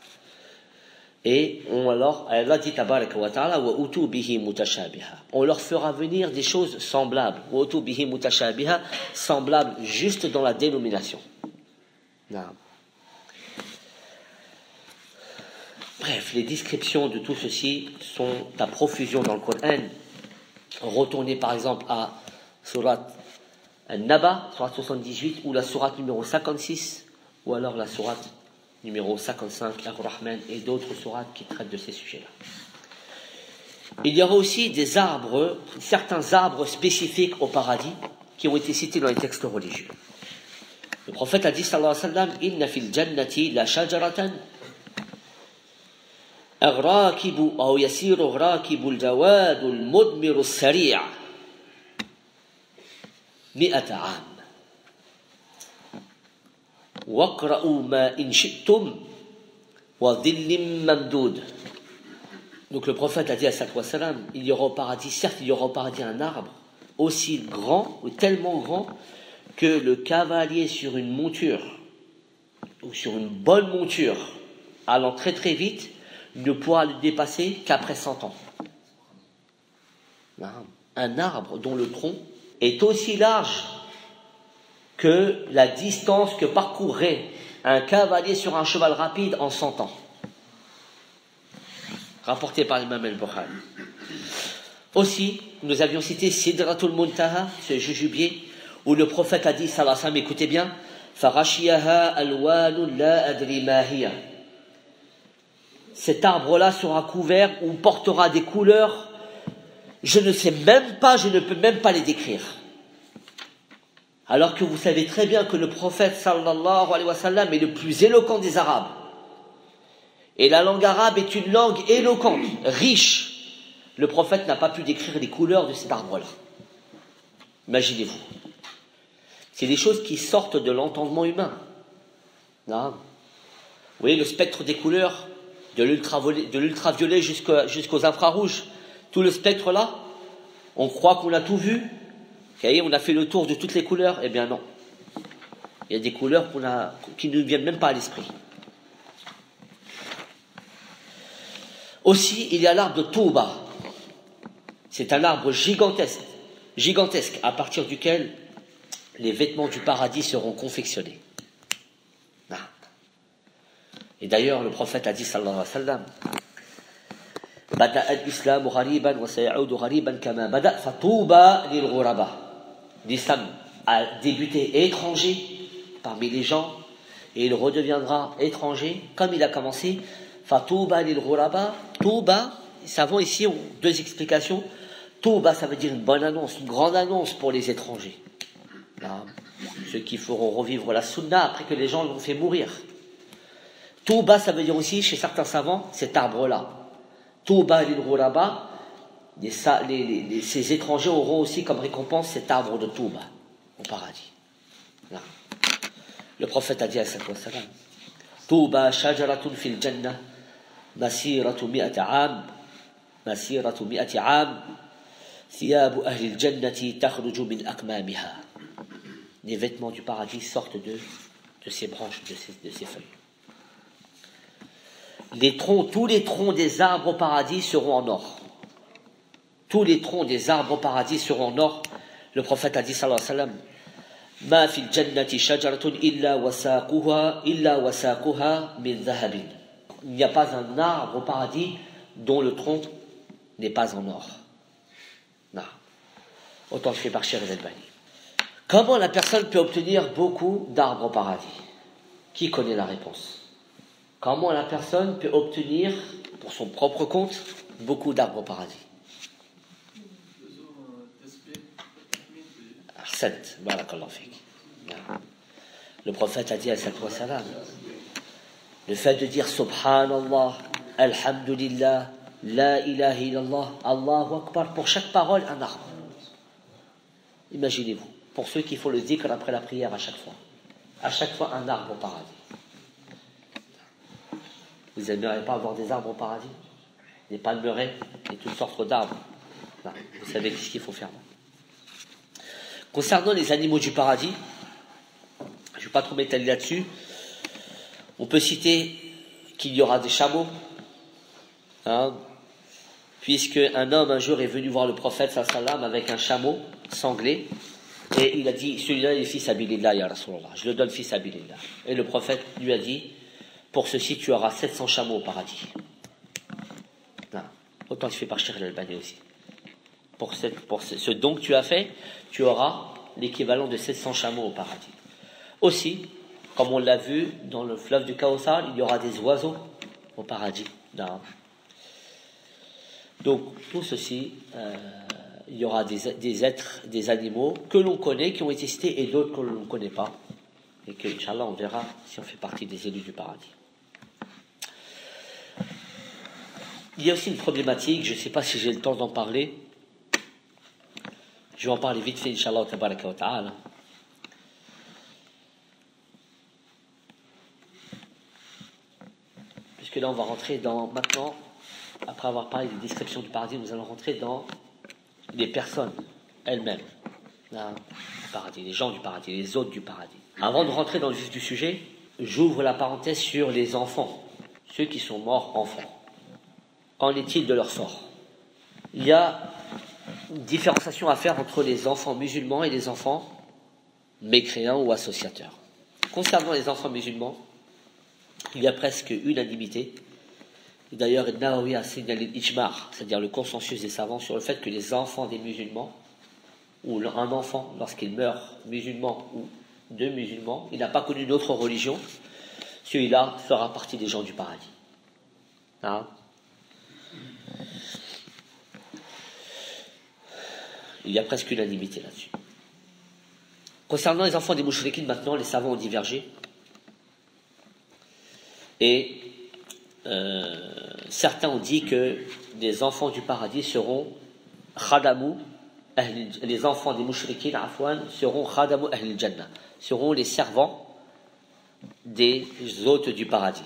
Et on alors, Allah dit tabaraka wa ta'ala, wa utu bihi mutashabiha. On leur fera venir des choses semblables, wa utu bihi mutashabiha, semblables juste dans la dénomination. Non. Bref, les descriptions de tout ceci sont à profusion dans le Coran. Retournez par exemple à Surat Al-Naba, Surat soixante-dix-huit, ou la Surat numéro cinquante-six, ou alors la Surat numéro cinquante-cinq, Ar-Rahman, et d'autres sourates qui traitent de ces sujets-là. Il y aura aussi des arbres, certains arbres spécifiques au paradis, qui ont été cités dans les textes religieux. Le prophète a dit, sallallahu alayhi wa sallam, inna fil jannati la shajaratan الراكب أو يسير الراكب الجواد المدمر السريع مئة عام واقرأوا ما إن شئتم وظل ممدود. Donc le prophète a dit à sallallahu alayhi wa sallam, il y aura au paradis, certes il y aura au paradis un arbre aussi grand, ou tellement grand, que le cavalier sur une monture, ou sur une bonne monture, allant très très vite, ne pourra le dépasser qu'après cent ans. Un arbre dont le tronc est aussi large que la distance que parcourrait un cavalier sur un cheval rapide en cent ans. Rapporté par l'imam al-Bukhari. Aussi, nous avions cité Sidratul Muntaha, ce jujubier, où le prophète a dit, sallallahu alayhi wa sallam, écoutez bien, فَغَشِيَهَا أَلْوَانٌ لَا أَدْرِي مَا هِيَ. Cet arbre-là sera couvert ou portera des couleurs, je ne sais même pas, je ne peux même pas les décrire. Alors que vous savez très bien que le prophète sallallahu alayhi wa sallam est le plus éloquent des Arabes. Et la langue arabe est une langue éloquente, riche. Le prophète n'a pas pu décrire les couleurs de cet arbre-là. Imaginez-vous. C'est des choses qui sortent de l'entendement humain. Non. Vous voyez le spectre des couleurs, de l'ultraviolet, de l'ultraviolet jusqu'aux, jusqu'aux infrarouges. Tout le spectre là, on croit qu'on a tout vu. Okay, on a fait le tour de toutes les couleurs. Eh bien non. Il y a des couleurs qu'on a, qui ne nous viennent même pas à l'esprit. Aussi, il y a l'arbre de Touba. C'est un arbre gigantesque, gigantesque, à partir duquel les vêtements du paradis seront confectionnés. Non. Et d'ailleurs, le prophète a dit, sallallahu alayhi wa sallam, Bada'a al-Islam ghariban wa sayaudu ghariban kama bada' fa Touba lil ghuraba. L'islam a débuté étranger parmi les gens et il redeviendra étranger comme il a commencé. Fatouba lil ghuraba. Touba, savons ici ont deux explications. Touba, ça veut dire une bonne annonce, une grande annonce pour les étrangers. Là, ceux qui feront revivre la sunna après que les gens l'ont fait mourir. Touba, ça veut dire aussi, chez certains savants, cet arbre-là. Touba lil ghuraba. Les, les, les, ces étrangers auront aussi comme récompense cet arbre de Touba au paradis. Là. Le prophète a dit à sallallahu alayhi wa sallam, Touba shajaratun fil jannah masiratu mi'ati 'am masiratu mi'ati 'am thiyabu ahli al-jannati takhruju min akmamiha. Les vêtements du paradis sortent de, de ses branches, de ses, de ses feuilles. Les troncs, tous les troncs des arbres au paradis seront en or. Tous les troncs des arbres au paradis seront en or. Le prophète a dit, sallallahu alayhi wa sallam, Ma fil jannati shajaratun illa wasaquha illa wasaquha min dhahabin. Il n'y a pas un arbre au paradis dont le tronc n'est pas en or. Non. Autant fait par Cheikh al-Albani. Comment la personne peut obtenir beaucoup d'arbres au paradis? Qui connaît la réponse? Comment la personne peut obtenir, pour son propre compte, beaucoup d'arbres au paradis? Ahsant, barakallahu fik. Le prophète a dit à sallallahu alayhi wa sallam, le fait de dire Subhanallah, Alhamdulillah, La ilaha illallah, Allahu Akbar, pour chaque parole, un arbre. Imaginez-vous, pour ceux qui font le dhikr après la prière à chaque fois, à chaque fois un arbre au paradis. Vous n'aimeriez pas avoir des arbres au paradis? Des palmeraies et toutes sortes d'arbres. Non, vous savez ce qu'il faut faire. Concernant les animaux du paradis, je ne vais pas trop m'étaler là-dessus, on peut citer qu'il y aura des chameaux, hein, puisque un homme un jour est venu voir le prophète sallallahu alayhi wa sallam avec un chameau sanglé, et il a dit, celui-là il est fils Abilillah, ya Rasulallah, je le donne fils Abilillah. Et le prophète lui a dit, pour ceci tu auras sept cents chameaux au paradis. Non, autant tu fais par Cheikh al-Albani aussi. Pour, cette, pour ce, ce don que tu as fait, tu auras l'équivalent de sept cents chameaux au paradis. Aussi, comme on l'a vu dans le fleuve du Kawthar, il y aura des oiseaux au paradis. Non. Donc, tout ceci, euh, il y aura des, des êtres, des animaux que l'on connaît, qui ont été cités, et d'autres que l'on ne connaît pas. Et que, Inch'Allah, on verra si on fait partie des élus du paradis. Il y a aussi une problématique, je ne sais pas si j'ai le temps d'en parler. Je vais en parler vite fait, Inch'Allah, tabaraka wa ta'ala. Puisque là, on va rentrer dans, maintenant, après avoir parlé des descriptions du paradis, nous allons rentrer dans les personnes elles-mêmes. Là, du paradis, les gens du paradis, les hôtes du paradis. Avant de rentrer dans le vif du sujet, j'ouvre la parenthèse sur les enfants, ceux qui sont morts enfants. Qu'en est-il de leur sort? Il y a une différenciation à faire entre les enfants musulmans et les enfants mécréants ou associateurs. Concernant les enfants musulmans, il y a presque unanimité. Et d'ailleurs, Nawawi a signalé l'ijma', c'est-à-dire le consensus des savants sur le fait que les enfants des musulmans, ou un enfant, lorsqu'il meurt musulman ou de musulman, il n'a pas connu d'autre religion, celui-là fera partie des gens du paradis. Hein? Il y a presque unanimité là-dessus. Concernant les enfants des mouchriquines, maintenant, les savants ont divergé. Et euh, certains ont dit que les enfants du paradis seront khadamu, les enfants des mouchriquines, afwan, seront khadamu ahl jannah, seront les servants des hôtes du paradis.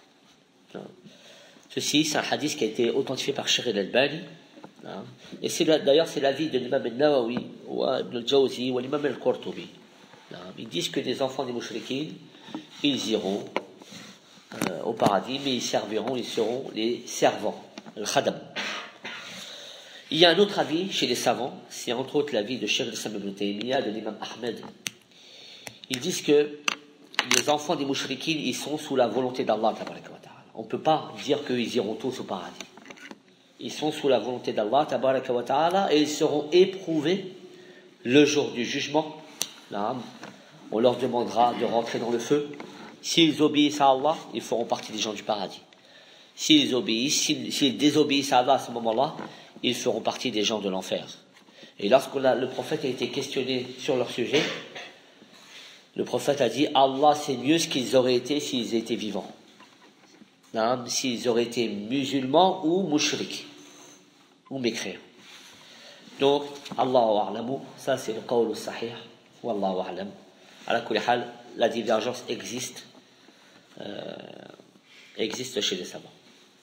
Ceci, c'est un hadith qui a été authentifié par Sheikh al-Albani. Et c'est d'ailleurs c'est l'avis de l'imam al-Nawawi, ou al-Jawzi, ou l'imam al-Qurtubi. Ils disent que les enfants des mouchriquines, ils iront euh, au paradis, mais ils serviront, ils seront les servants, le khadam. Il y a un autre avis chez les savants, c'est entre autres l'avis de Cheikh al-Islam ibn Taymiyyah, de l'imam Ahmed. Ils disent que les enfants des mouchriquines, ils sont sous la volonté d'Allah. On ne peut pas dire qu'ils iront tous au paradis. Ils sont sous la volonté d'Allah et ils seront éprouvés le jour du jugement. Là, on leur demandera de rentrer dans le feu. S'ils obéissent à Allah, ils feront partie des gens du paradis. S'ils obéissent, s'ils, s'ils désobéissent à Allah à ce moment-là, ils feront partie des gens de l'enfer. Et lorsque la, le prophète a été questionné sur leur sujet, le prophète a dit « Allah sait mieux ce qu'ils auraient été s'ils étaient vivants. » Non, s'ils auraient été musulmans ou mouchriks, ou mécréants. Donc, Allahu a'lamu, ça c'est le qawl sahih, wallahu a'lam. Ala kulli hal, la divergence existe, euh, existe chez les savants.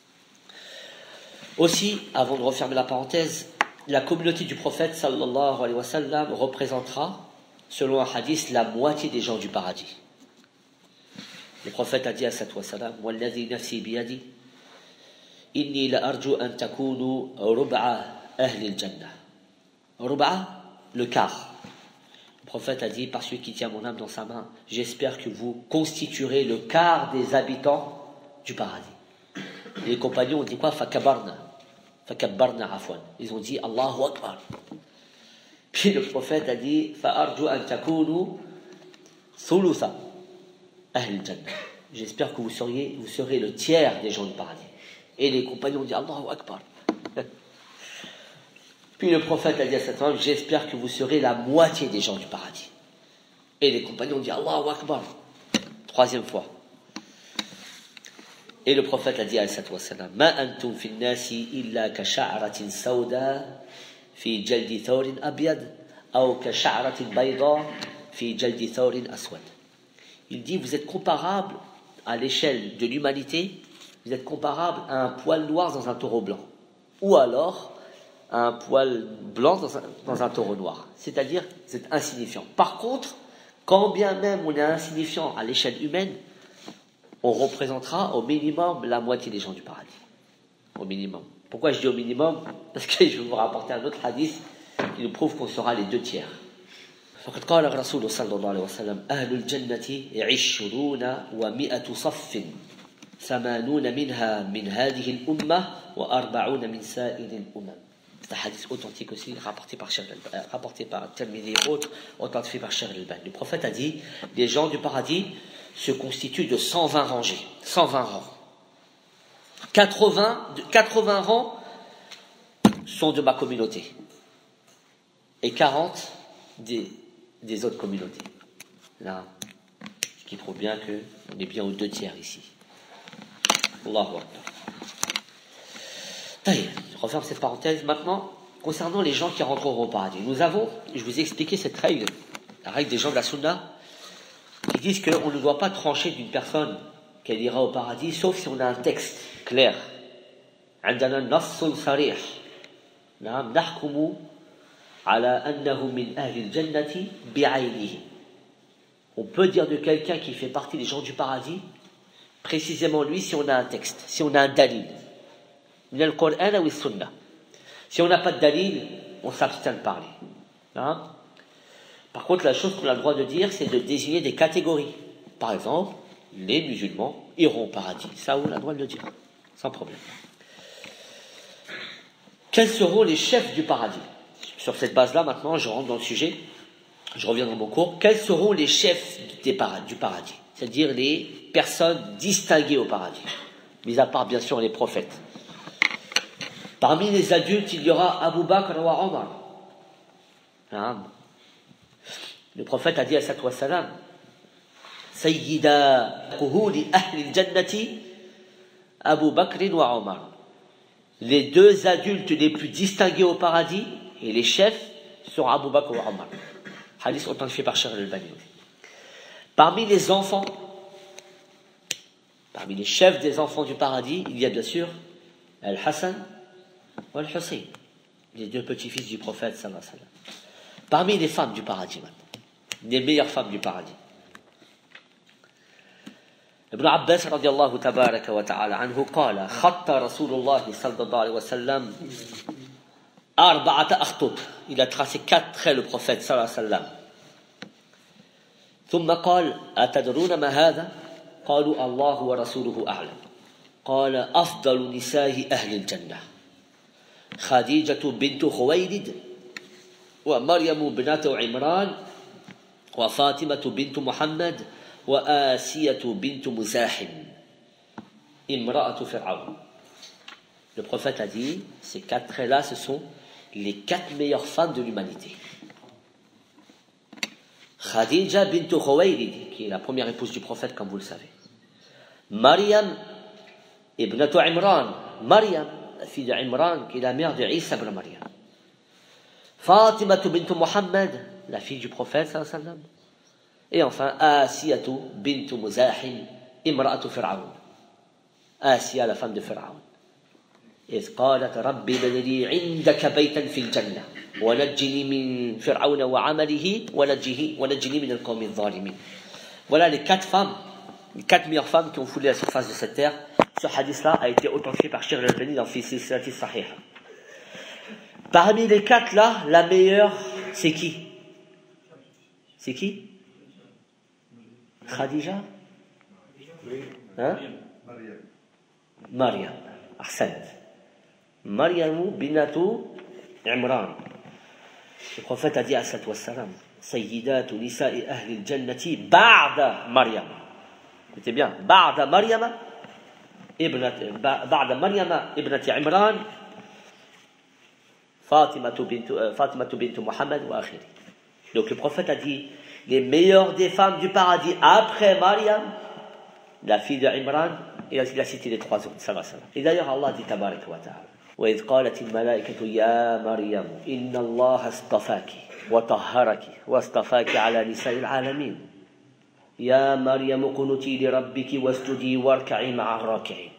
Aussi, avant de refermer la parenthèse, la communauté du prophète sallallahu alayhi wa sallam représentera, selon un hadith, la moitié des gens du paradis. Le prophète a dit à sallallahu alayhi wa sallam, walladhi nafsi biyadi, inni la arju an takunu rub'a ahli al-jannah. Rub'a, le quart. Le prophète a dit, par celui qui tient mon âme dans sa main, j'espère que vous constituerez le quart des habitants du paradis. Et les compagnons ont dit quoi? Fakabarna. Fakabarna afwan. Ils ont dit Allahu Akbar. Puis le prophète a dit Fa'arju an takunu thulutha ahl jannah. J'espère que vous seriez, vous serez le tiers des gens du paradis. Et les compagnons ont dit Allahu Akbar. Puis le prophète a dit à cette femme, j'espère que vous serez la moitié des gens du paradis. Et les compagnons ont dit Allahu Akbar. Troisième fois. Et le prophète a dit à sallallahu alayhi wa sallam, ma antum fi nasi illa ka sha'ratin sawda fi jaldi thawrin abyad ou ka sha'ratin bayda fi jaldi thawrin aswad. Il dit, vous êtes comparable à l'échelle de l'humanité, vous êtes comparable à un poil noir dans un taureau blanc. Ou alors, à un poil blanc dans un, dans un taureau noir. C'est-à-dire, vous êtes insignifiant. Par contre, quand bien même on est insignifiant à l'échelle humaine, on représentera au minimum la moitié des gens du paradis. Au minimum. Pourquoi je dis au minimum? Parce que je vais vous rapporter un autre hadith qui nous prouve qu'on sera les deux tiers. فقد قال الرسول صلى الله عليه وسلم أهل الجنة عشرون ومئة صف ثمانون منها من هذه الأمة وأربعون من سائر الأمم. C'est un hadith authentique aussi, rapporté par Cheikh al-Albani, rapporté par Tirmidhi et autres, authentifié par Cheikh al-Albani. Le prophète a dit, les gens du paradis se constituent de cent vingt rangées, cent vingt rangs. quatre-vingts, quatre-vingts rangs sont de ma communauté. Et quarante des, des autres communautés. Là, ce qui prouve bien qu'on est bien aux deux tiers ici. Allahu Akbar. Je referme cette parenthèse. Maintenant, concernant les gens qui rentreront au paradis, nous avons, je vous ai expliqué cette règle, la règle des gens de la Sunna, qui disent qu'on ne doit pas trancher d'une personne qu'elle ira au paradis, sauf si on a un texte clair. عندنا نص صريح نعم نحكم على أنه من أهل الجنة بعينه. On peut dire de quelqu'un qui fait partie des gens du paradis, précisément lui, si on a un texte, si on a un dalil. من القرآن أو السنة. Si on n'a pas de dalil, on s'abstient de parler. Hein? Par contre, la chose qu'on a le droit de dire, c'est de désigner des catégories. Par exemple, les musulmans iront au paradis. Ça, on a le droit de le dire, sans problème. Quels seront les chefs du paradis? Sur cette base-là, maintenant, je rentre dans le sujet. je reviens dans mon cours, quels seront les chefs du paradis, c'est-à-dire les personnes distinguées au paradis, mis à part bien sûr les prophètes. Parmi les adultes, il y aura Abu Bakr wa Omar. Hein? Le prophète a dit à sallallahu alayhi wa sallam, Sayyida Kuhuli Ahli al-Jannati, Abu Bakr wa Omar. Les deux adultes les plus distingués au paradis et les chefs seront Abu Bakr wa Omar. Hadith authentifié par Cheikh al-Albani. Parmi les enfants, parmi les chefs des enfants du paradis, il y a bien sûr Al-Hassan ou Al-Hussein, les deux petits-fils du prophète sallallahu alayhi wa sallam. Parmi les femmes du paradis maintenant, les meilleures femmes du paradis. ابن عباس رضي الله تبارك وتعالى عنه قال خط رسول الله صلى الله عليه وسلم أربعة أخطط. Il a tracé quatre traits le prophète صلى الله عليه وسلم. ثم قال أتدرون ما هذا؟ قالوا الله ورسوله أعلم. قال أفضل نساء أهل الجنة خديجة بنت خويلد ومريم بنت عمران وفاطمة بنت محمد وآسية بنت مزاحم امرأة فرعون. Le prophète a dit, ces quatre traits-là, ce sont les quatre meilleures femmes de l'humanité. Khadija bint Khuwaylid, qui est la première épouse du prophète, comme vous le savez. Maryam ibnatu Imran, Maryam, la fille d'Imran, qui est la mère de Isa ibn Maryam. Fatima bint Muhammad, la fille du prophète, sallallahu alayhi wa sallam. Et enfin, Asiyatu bint Muzahim, imra'atu Fir'aun. Asiya, la femme de Fir'aun. إذ قالت ربي ابن لي عندك بيتا في الجنة ونجني من فرعون وعمله ونجني ونجني من القوم الظالمين. Voilà les quatre femmes, les quatre meilleures femmes qui ont foulé la surface de cette terre. Ce hadith-là a été authentifié par Cheikh al-Albani dans Fi Silsilati Sahih. Parmi les quatre là, la meilleure, c'est qui? C'est qui? Khadija? Hein? Maryam. Ahsan. Maryam binatu Imran. Le prophète a dit à sallallahu alayhi wa sallam, Sayyidatu nisa'i ahli al-jannati ba'da Maryam. Écoutez bien, ba'da Maryam ibnat ba'da Maryam ibnati Imran Fatima bint Fatima bint Muhammad wa akhiri. Donc le prophète a dit les meilleures des femmes du paradis après Maryam, la fille d'Imran, et il a cité les trois autres. Et d'ailleurs Allah dit tabarak wa ta'ala وإذ قالت الملائكة يا مريم إن الله اصطفاك وطهرك واصطفاك على نساء العالمين يا مريم اقنتي لربك واسجدي واركعي مع الراكعين.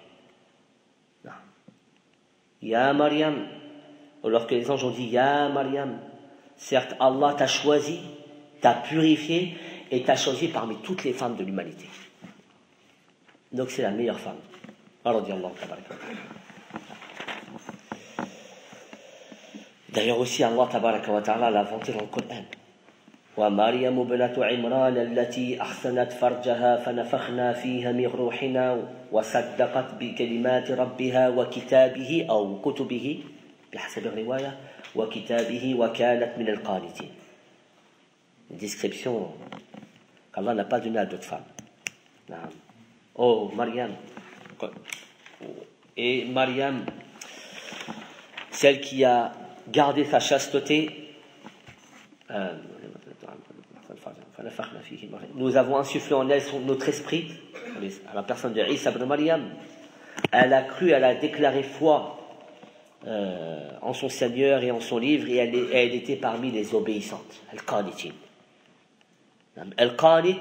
يا مريم, lorsque les anges ont dit Ya Maryam, certes Allah t'a choisi, t'a purifié et t'a choisi parmi toutes les femmes de l'humanité. Donc c'est la meilleure femme. Radiyallahu tabaraka. D'ailleurs aussi Allah tabaraka wa ta'ala l'a vanté dans le Coran. ومريم ابنة عمران التي أحسنت فرجها فنفخنا فيها من روحنا وصدقت بكلمات ربها وكتابه أو كتبه بحسب الرواية وكتابه وكانت من القانتين. Une description qu'Allah n'a pas donnée à d'autres femmes. Oh Maryam, et Maryam, celle qui a gardé sa chasteté, euh, nous avons insufflé en elle notre esprit, à la personne de Isa ibn Maryam. Elle a cru, elle a déclaré foi euh, en son Seigneur et en son livre, et elle, elle était parmi les obéissantes. Al-Qanitin. Al-Qanit,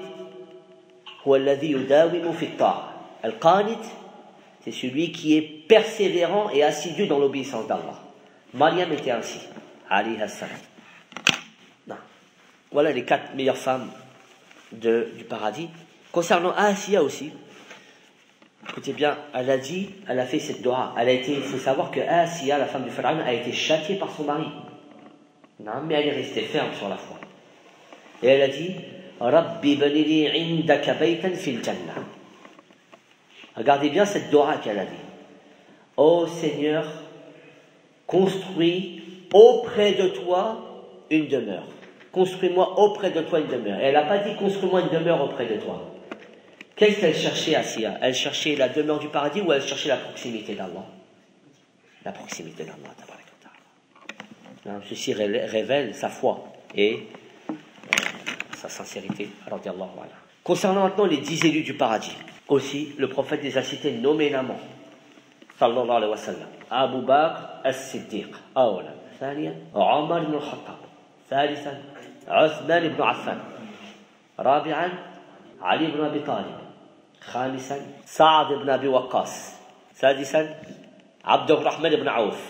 Al-Qanit, c'est celui qui est persévérant et assidu dans l'obéissance d'Allah. Maryam était ainsi. Alayha salam. Voilà les quatre meilleures femmes de, du paradis. Concernant Asiya aussi, écoutez bien, elle a dit, elle a fait cette dua. Elle a été, il faut savoir que Asiya, la femme du Pharaon, a été châtiée par son mari. Non, mais elle est restée ferme sur la foi. Et elle a dit, Rabbi banili indaka baytan fil jannah. Regardez bien cette dua qu'elle a dit. Ô Seigneur, construis auprès de toi une demeure. construis-moi auprès de toi une demeure. Et elle n'a pas dit construis-moi une demeure auprès de toi. Qu'est-ce qu'elle cherchait, Asiya? Elle cherchait la demeure du paradis ou elle cherchait la proximité d'Allah? La proximité d'Allah. Ceci révèle sa foi et sa sincérité. Concernant maintenant les dix élus du paradis, aussi le prophète les a cités nommément. Sallallahu alayhi wa sallam. Abu Bakr as-Siddiq, أولا ثانيا عمر بن الخطاب ثالثا عثمان بن عفان رابعا علي بن أبي طالب خامسا سعد بن أبي وقاص سادسا عبد الرحمن بن عوف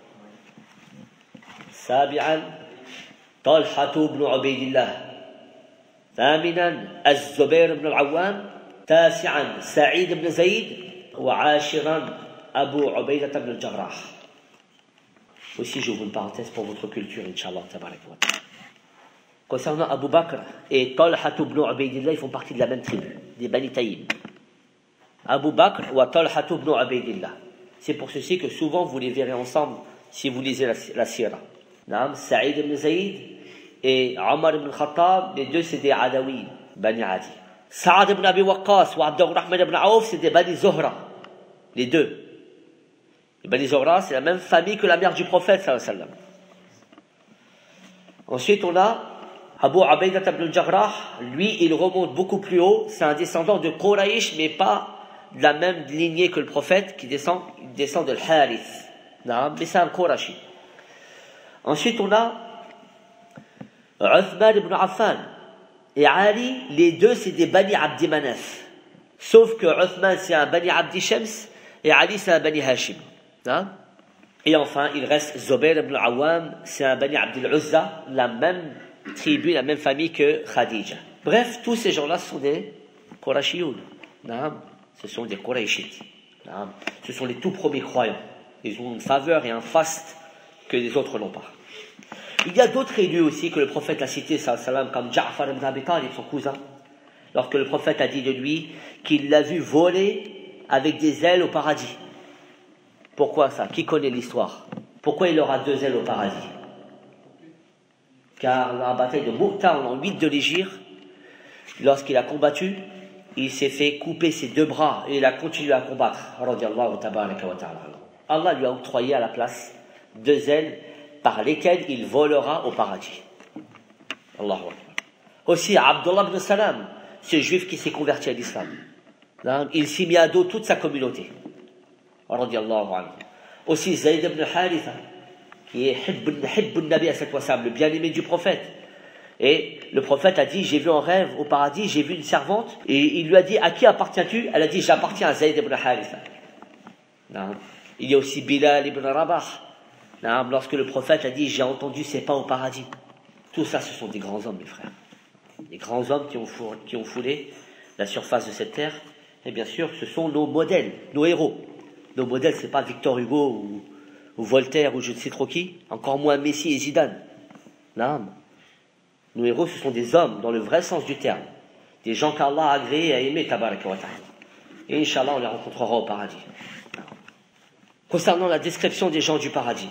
سابعا طلحة بن عبيد الله ثامنا الزبير بن العوام تاسعا سعيد بن زيد وعاشرا أبو عبيدة بن الجراح. Aussi, j'ouvre une parenthèse pour votre culture, Inch'Allah. Concernant Abu Bakr et Talha ibn Ubaydillah, ils font partie de la même tribu, des Bani Taïm. Abu Bakr ou Talha ibn Ubaydillah. C'est pour ceci que souvent vous les verrez ensemble si vous lisez la, la Sira. Naam, Saïd ibn Zayd et Omar ibn Khattab, les deux c'est des Adawi, Bani Adi. Saad ibn Abi Waqqas ou Abdurrahman ibn Aouf, c'est des Bani Zohra, les deux. Les Bani Zohra, c'est la même famille que la mère du prophète, sallallahu alayhi wa sallam. Ensuite, on a Abu Ubaydah ibn al-Jarrah, lui, il remonte beaucoup plus haut, c'est un descendant de Quraysh, mais pas de la même lignée que le prophète, qui descend, il descend de l'Harith. Mais c'est un Qurashi. Ensuite, on a Uthman ibn Affan et Ali, les deux, c'est des Bani Abdi Manaf. Sauf que Uthman, c'est un Bani Abdi Shams, et Ali, c'est un Bani Hashim. Et enfin, il reste Zubayr ibn al-Awwam, c'est un Bani Abdil Uzza, la même tribu, la même famille que Khadija. Bref, tous ces gens-là sont des Qurashioun. Ce sont des Qurayshites. Ce sont les tout premiers croyants. Ils ont une faveur et un faste que les autres n'ont pas. Il y a d'autres élus aussi que le prophète a cités, comme Ja'far ibn Abi Talib, son cousin, lorsque le prophète a dit de lui qu'il l'a vu voler avec des ailes au paradis. Pourquoi ça? Qui connaît l'histoire? Pourquoi il aura deux ailes au paradis? Car dans la bataille de Mu'ta, en l'an huit de l'Hégire, lorsqu'il a combattu, il s'est fait couper ses deux bras et il a continué à combattre. Allah lui a octroyé à la place deux ailes par lesquelles il volera au paradis. Allahu Akbar. Aussi, Abdullah ibn Salam, ce juif qui s'est converti à l'islam, il s'est mis à dos toute sa communauté. Aussi Zayd ibn Haritha, qui est Hibb Nabi le bien-aimé du prophète. Et le prophète a dit, j'ai vu en rêve au paradis, j'ai vu une servante, et il lui a dit, à qui appartiens-tu? Elle a dit, j'appartiens à Zayd ibn Haritha. Il y a aussi Bilal ibn Rabah, lorsque le prophète a dit, j'ai entendu ses pas au paradis. Tout ça, ce sont des grands hommes, mes frères. Des grands hommes qui ont, fourré, qui ont foulé la surface de cette terre. Et bien sûr, ce sont nos modèles, nos héros. Nos modèles, ce n'est pas Victor Hugo ou, ou Voltaire ou je ne sais trop qui, encore moins Messi et Zidane. Non. Nos héros, ce sont des hommes, dans le vrai sens du terme. Des gens qu'Allah a agréés et a aimés, tabaraka wa ta'ala. Et Inch'Allah, on les rencontrera au paradis. Concernant la description des gens du paradis.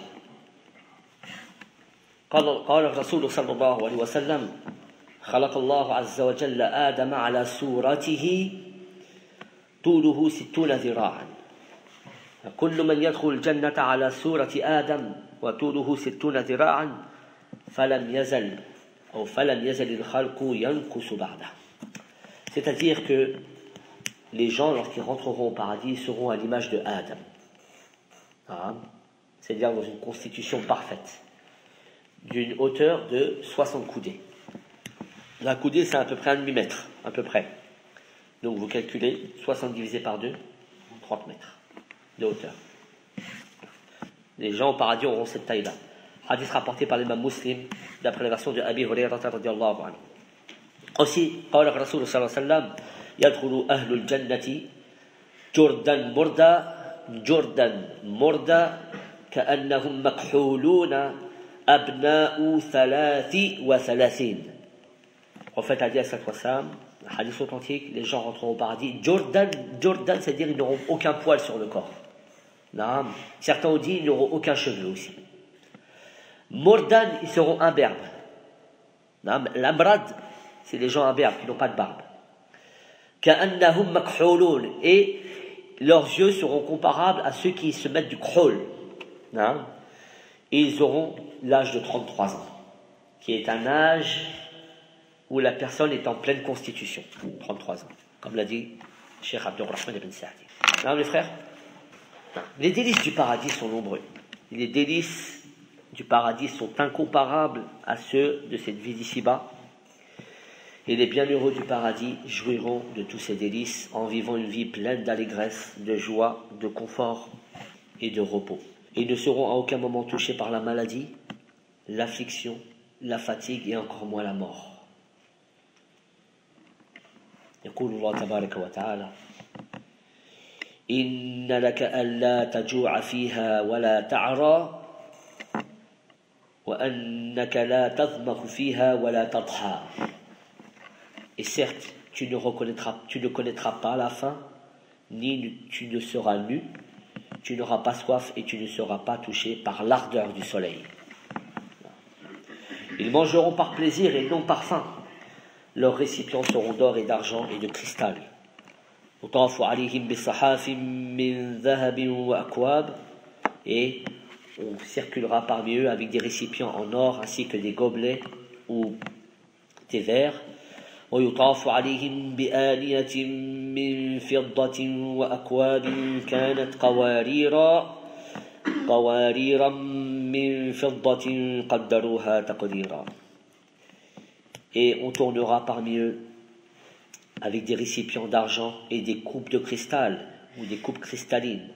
قال قال الرسول صلى الله عليه وسلم خلق الله عز وجل آدم على صورته طوله ستون ذراعا كل من يدخل الجنة على صورة آدم وطوله ستون ذراعا فلم يزل أو فلم يزل الخلق ينقص بعده. C'est-à-dire que les gens, lorsqu'ils rentreront au paradis, seront à l'image de Adam. Ah, c'est-à-dire dans une constitution parfaite, d'une hauteur de soixante coudées. La coudée, c'est à peu près un demi-mètre, à peu près. Donc vous calculez, soixante divisé par deux, trente mètres de hauteur. Les gens au paradis auront cette taille-là. Hadith rapporté par l'imam Muslim, d'après la version de Abi Hurayrata radiyallahu anhu. Aussi, قال الرسول صلى الله عليه وسلم يدخل أهل الجنة جردا مردا جردا مردا كأنهم مكحولون أبناء ثلاث وثلاثين. Le prophète a dit à cette wassalam, un hadith authentique, les gens rentreront au paradis. Jordan, Jordan, c'est-à-dire ils n'auront aucun poil sur le corps. Non. Certains ont dit ils n'auront aucun cheveu aussi. Mordan, ils seront imberbes. L'amrad, c'est les gens imberbes qui n'ont pas de barbe. Ka'annahum makhulun, et leurs yeux seront comparables à ceux qui se mettent du khul. Et ils auront l'âge de trente-trois ans, qui est un âge où la personne est en pleine constitution. trente-trois ans, comme l'a dit Cheikh Abdurrahman ibn Sa'di. Non, mes frères, non. Les délices du paradis sont nombreux. Les délices du paradis sont incomparables à ceux de cette vie d'ici-bas. Et les bienheureux du paradis jouiront de tous ces délices en vivant une vie pleine d'allégresse, de joie, de confort et de repos. Ils ne seront à aucun moment touchés par la maladie, l'affliction, la fatigue et encore moins la mort. يقول الله تبارك وتعالى إن لك ألا تجوع فيها ولا تعرى وأنك لا تظمأ فيها ولا تضحى. Et certes, tu ne reconnaîtras, tu ne connaîtras pas la faim, ni tu ne seras nu, tu n'auras pas soif et tu ne seras pas touché par l'ardeur du soleil. Ils mangeront par plaisir et non par faim. Leurs récipients seront d'or et d'argent et de cristal. Et on circulera parmi eux avec des récipients en or ainsi que des gobelets ou des verres. ويطاف عليهم بآنية من فضة وأكواب كانت قواريرا قواريرا من فضة قدروها تقديرا. Et on tournera parmi eux avec des récipients d'argent et des coupes de cristal ou des coupes cristallines,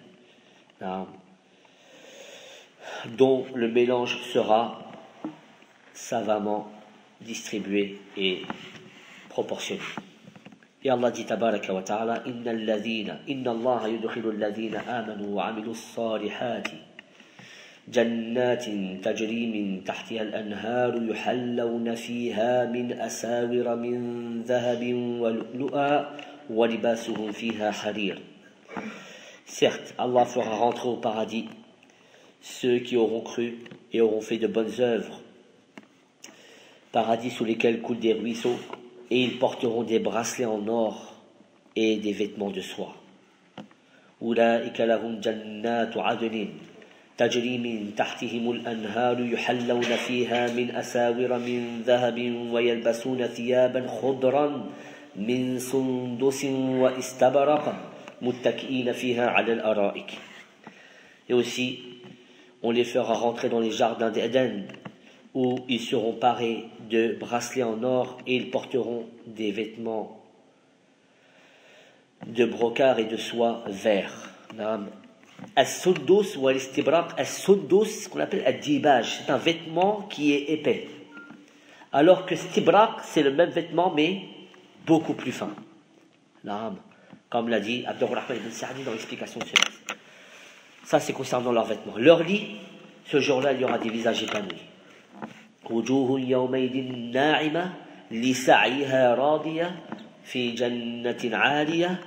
dont le mélange sera savamment distribué et proportionné. Et Allah dit tabaraka wa ta'ala inna alladhina inna Allah yudkhilu alladhina amanu wa 'amilu s-salihati jannatin tajri min tahtiha al-anharu yuhallawna fiha min asawira min dhahabin wa lu'lu'a wa libasuhum fiha harir. Certes, Allah fera rentrer au paradis ceux qui auront cru et auront fait de bonnes œuvres, paradis sous lesquels coulent des ruisseaux, et ils porteront des bracelets en or et des vêtements de soie. Ulaika lahum jannatu adnin tajri min tahtihim al-anharu yuhallawna fiha min asawira min dhahabin wa yalbasuna thiyaban khudran min sundusin wa istabaraqan muttaki'ina fiha 'ala al-ara'ik. Et aussi, on les fera rentrer dans les jardins d'Éden, où ils seront parés de bracelets en or et ils porteront des vêtements de brocart et de soie vert. As-sundus ou al-istibraq, as-sundus, c'est ce qu'on appelle ad-dibaj, c'est un vêtement qui est épais. Alors que stibraq, c'est le même vêtement mais beaucoup plus fin. Comme l'a dit Abdurrahman ibn Sa'di dans l'explication de ce texte. Ça, c'est concernant leurs vêtements. Leur lit, ce jour-là, il y aura des visages épanouis. وجوه يومئذ ناعمة لسعيها راضية في جنة عالية.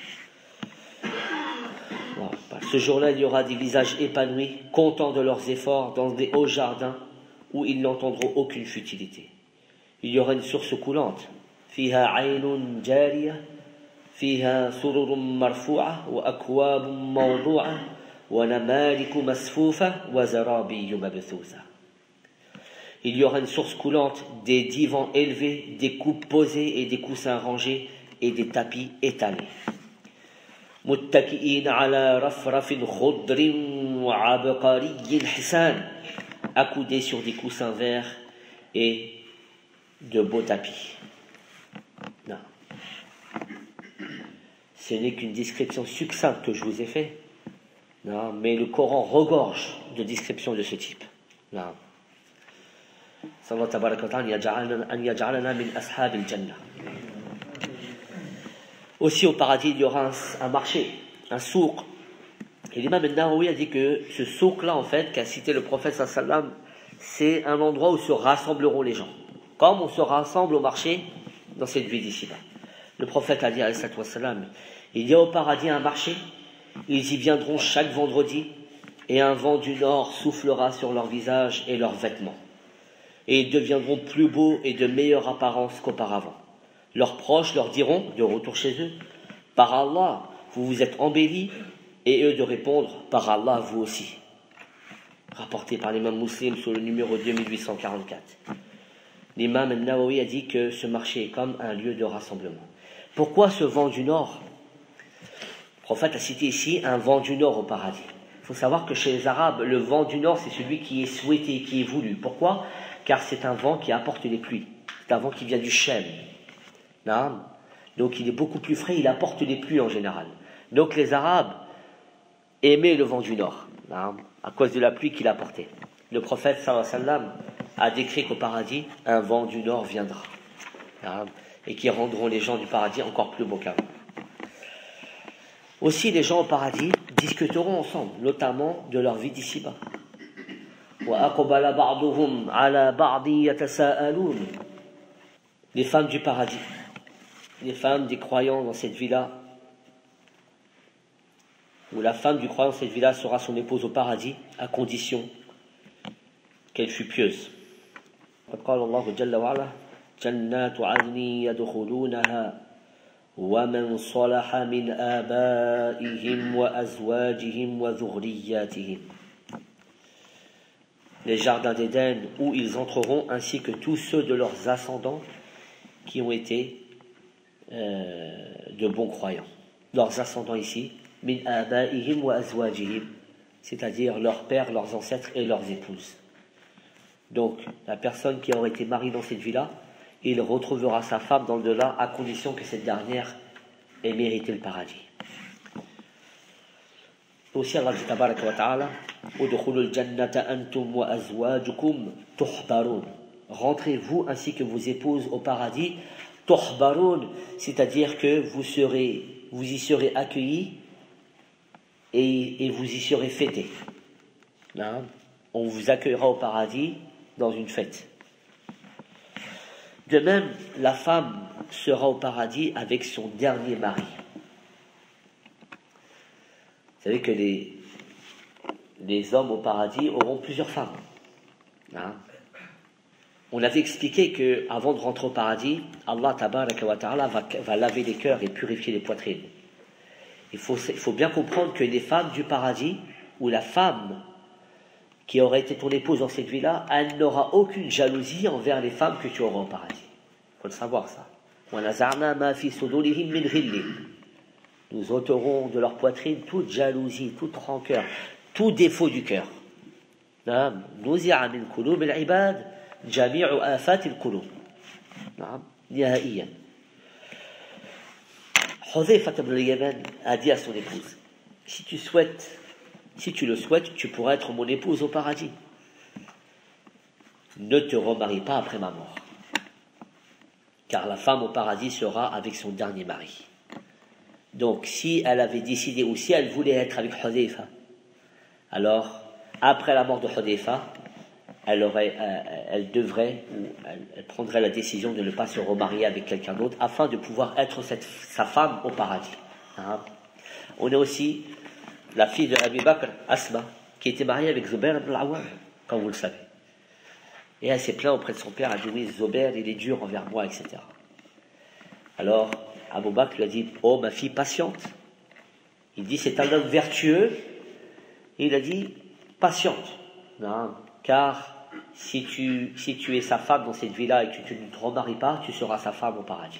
Ce jour-là, il y aura des visages épanouis, contents de leurs efforts, dans des hauts jardins où ils n'entendront aucune futilité. Il y aura une source coulante. فيها عين جارية فيها سرر مرفوعة وأكواب موضوعة ونمارق مصفوفة وزرابي مبثوثة. Il y aura une source coulante, des divans élevés, des coupes posées et des coussins rangés et des tapis étalés. متكئين على رفرف خضر وعبقري حسان, accoudés sur des coussins verts et de beaux tapis. Non. Ce n'est qu'une description succincte que je vous ai faite, non, mais le Coran regorge de descriptions de ce type. Non. صلى الله تبارك وتعالى أن يجعلنا من أصحاب الجنة. Aussi au paradis, il y aura un, un marché, un souk. Et l'imam al-Nawawi a dit que ce souk-là, en fait, qu'a cité le prophète sallallahu alayhi wa sallam, c'est un endroit où se rassembleront les gens. Comme on se rassemble au marché dans cette vie d'ici-bas. Le prophète a dit alayhi wa sallam, il y a au paradis un marché, ils y viendront chaque vendredi, et un vent du nord soufflera sur leurs visages et leurs vêtements. et ils deviendront plus beaux et de meilleure apparence qu'auparavant. Leurs proches leur diront, de retour chez eux, « Par Allah, vous vous êtes embellis » et eux de répondre « Par Allah, vous aussi ». Rapporté par l'imam Muslim sur le numéro deux mille huit cent quarante-quatre. L'imam al-Nawawi a dit que ce marché est comme un lieu de rassemblement. Pourquoi ce vent du Nord ? Le prophète a cité ici un vent du Nord au paradis. Il faut savoir que chez les Arabes, le vent du Nord, c'est celui qui est souhaité, qui est voulu. Pourquoi ? Car c'est un vent qui apporte les pluies. C'est un vent qui vient du Shem. Donc il est beaucoup plus frais, il apporte les pluies en général. Donc les Arabes aimaient le vent du Nord, à cause de la pluie qu'il apportait. Le prophète sallallahu alayhi wa sallam a décrit qu'au paradis, un vent du Nord viendra. Et qui rendront les gens du paradis encore plus beaux qu'avant. Aussi, les gens au paradis discuteront ensemble, notamment de leur vie d'ici-bas. Les femmes du paradis, les femmes des croyants dans cette vie-là, où la femme du croyant dans cette vie-là sera son épouse au paradis, à condition qu'elle fût pieuse. قال الله جل وعلا جنات عدن يدخلونها ومن صلح من آبائهم وأزواجهم وذرياتهم. Les jardins d'Éden où ils entreront, ainsi que tous ceux de leurs ascendants qui ont été euh, de bons croyants. Leurs ascendants ici, min abaihim wa azwajihim, c'est-à-dire leurs pères, leurs ancêtres et leurs épouses. Donc, la personne qui aurait été mariée dans cette vie-là, il retrouvera sa femme dans le delà, à condition que cette dernière ait mérité le paradis. Aussi, Allah dit tabaraka wa ta'ala, udkhulul jannata antum wa azwajukum tuhbarun. Rentrez-vous ainsi que vos épouses au paradis, tuhbarun, c'est-à-dire que vous serez, vous y serez accueillis et, et vous y serez fêtés. Hein? On vous accueillera au paradis dans une fête. De même, la femme sera au paradis avec son dernier mari. Vous savez que les, les hommes au paradis auront plusieurs femmes. Hein? On avait expliqué qu'avant de rentrer au paradis, Allah tabaraka wa ta'ala va, va laver les cœurs et purifier les poitrines. Il faut, il faut bien comprendre que les femmes du paradis, ou la femme qui aurait été ton épouse dans cette vie-là, elle n'aura aucune jalousie envers les femmes que tu auras au paradis. Il faut le savoir, ça. Nous ôterons de leur poitrine toute jalousie, toute rancœur, tout défaut du cœur. Hudhayfa ibn al-Yaman a dit à son épouse, si tu souhaites, si tu le souhaites, tu pourras être mon épouse au paradis. Ne te remarie pas après ma mort, car la femme au paradis sera avec son dernier mari. Donc, si elle avait décidé, ou si elle voulait être avec Hudhayfa, alors, après la mort de Hudhayfa, elle, aurait, euh, elle devrait, ou elle, elle prendrait la décision de ne pas se remarier avec quelqu'un d'autre, afin de pouvoir être cette, sa femme au paradis. Hein? On a aussi la fille de Abi Bakr, Asma, qui était mariée avec Zubair ibn al-Awwam, comme vous le savez. Et elle s'est plainte auprès de son père, elle a dit, oui, Zubair, il est dur envers moi, et cetera. Alors, Abu Bakr lui a dit, oh, ma fille, patiente. Il dit, c'est un homme vertueux. Et il a dit, patiente. Non, car si tu, si tu es sa femme dans cette vie-là et que tu ne te remaries pas, tu seras sa femme au paradis.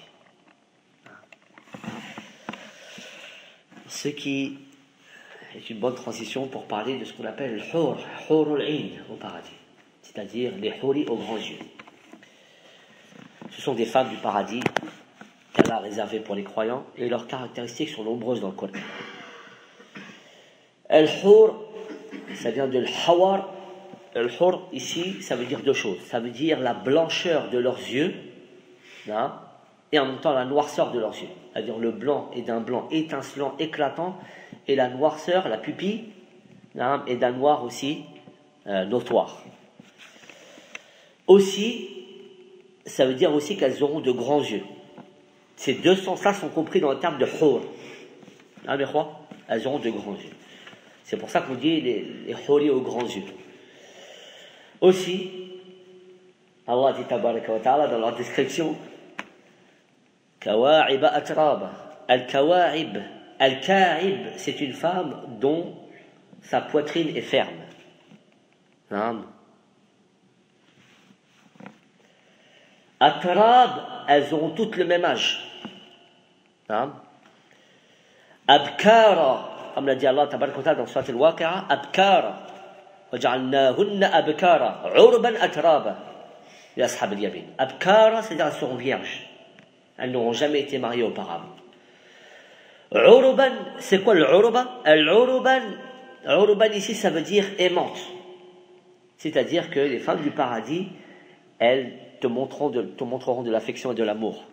Ce qui est une bonne transition pour parler de ce qu'on appelle le hur, hurul ayn au paradis, c'est-à-dire les huri aux grands yeux. Ce sont des femmes du paradis qu'elle a réservées pour les croyants et leurs caractéristiques sont nombreuses dans le Coran. Al-hur, ça vient de l'hawar. Al-hur, ici, ça veut dire deux choses. Ça veut dire la blancheur de leurs yeux, hein, et en même temps la noirceur de leurs yeux. C'est-à-dire le blanc est d'un blanc étincelant, éclatant, et la noirceur, la pupille, hein, est d'un noir aussi euh, notoire. Aussi, ça veut dire aussi qu'elles auront de grands yeux. Ces deux sens-là sont compris dans le terme de hur. Hein, mais quoi ? Elles auront de grands yeux. C'est pour ça qu'on dit les, les huri aux grands yeux. Aussi, Allah dit tabaraka wa ta'ala dans leur description Kawa'ib atraba. Al-Kawa'ib. Al-Ka'ib, c'est une femme dont sa poitrine est ferme. Non. Atrab, elles auront toutes le même âge. Non. Abkara, comme l'a dit Allah tabaraka wa ta'ala dans Surat al-Waqi'a, Abkara. وَجَعَلْنَاهُنَّ أَبْكَارًا عُرْبًا أَتْرَابًا لِأَصْحَابِ الْيَمِينِ. Abkara, c'est-à-dire elles seront vierges. Elles n'auront jamais été mariées auparavant. Urban, c'est quoi le urban? Al-urban, urban ici, ça veut dire aimante. C'est-à-dire que les femmes du paradis, elles te montreront de, te montreront de l'affection et de l'amour.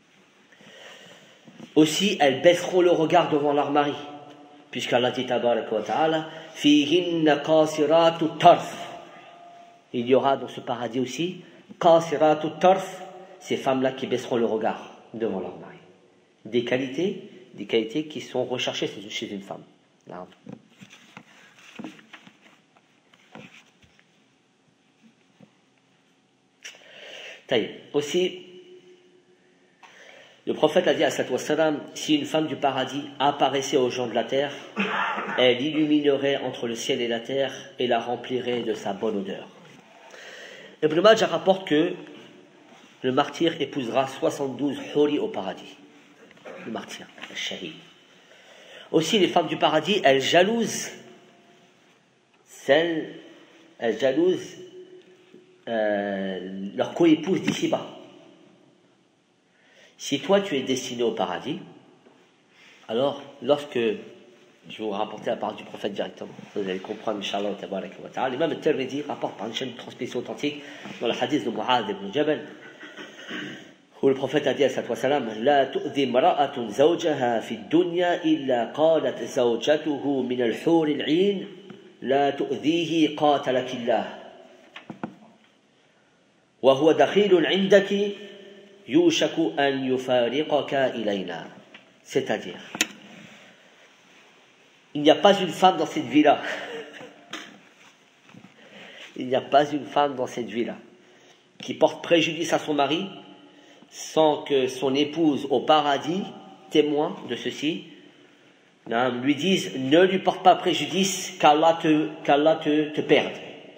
Aussi, elles baisseront le regard devant leur mari. Puisqu'Allah dit tabaraka wa ta'ala, fihinna qasiratu tarf. Il y aura dans ce paradis aussi, qasiratu tarf, ces femmes-là qui baisseront le regard devant leur mari. Des qualités, des qualités qui sont recherchées chez une femme. Là. Aussi, le prophète a dit à salatu wassalam, si une femme du paradis apparaissait aux gens de la terre, elle illuminerait entre le ciel et la terre et la remplirait de sa bonne odeur. Ibn Majah rapporte que le martyr épousera soixante-douze huri au paradis. Le martyr, le shahid. Aussi, les femmes du paradis, elles jalousent celles, elles jalousent euh, leur coépouse d'ici-bas. Si toi tu es destiné au paradis, alors lorsque je vais vous rapporter la parole du prophète directement, vous allez comprendre, Inch'Allah, tabaraka wa ta'ala. L'imam al-Tirmidhi rapporte par une chaîne de transmission authentique dans le hadith de Mu'adh ibn Jabal, où le prophète a dit à salatu wassalam, La tu'dhi mara'atun zawjaha fi dunya illa qalat zawjatuhu min al-hur al-'in la tu'dhihi qatalakillah wa huwa dakhilun 'indaki yushaku an yufariqaka ilayna. C'est-à-dire, il n'y a pas une femme dans cette vie-là. Il n'y a pas une femme dans cette vie-là qui porte préjudice à son mari sans que son épouse au paradis, témoin de ceci, lui dise ne lui porte pas préjudice qu'Allah te, qu'Allah te, te perde.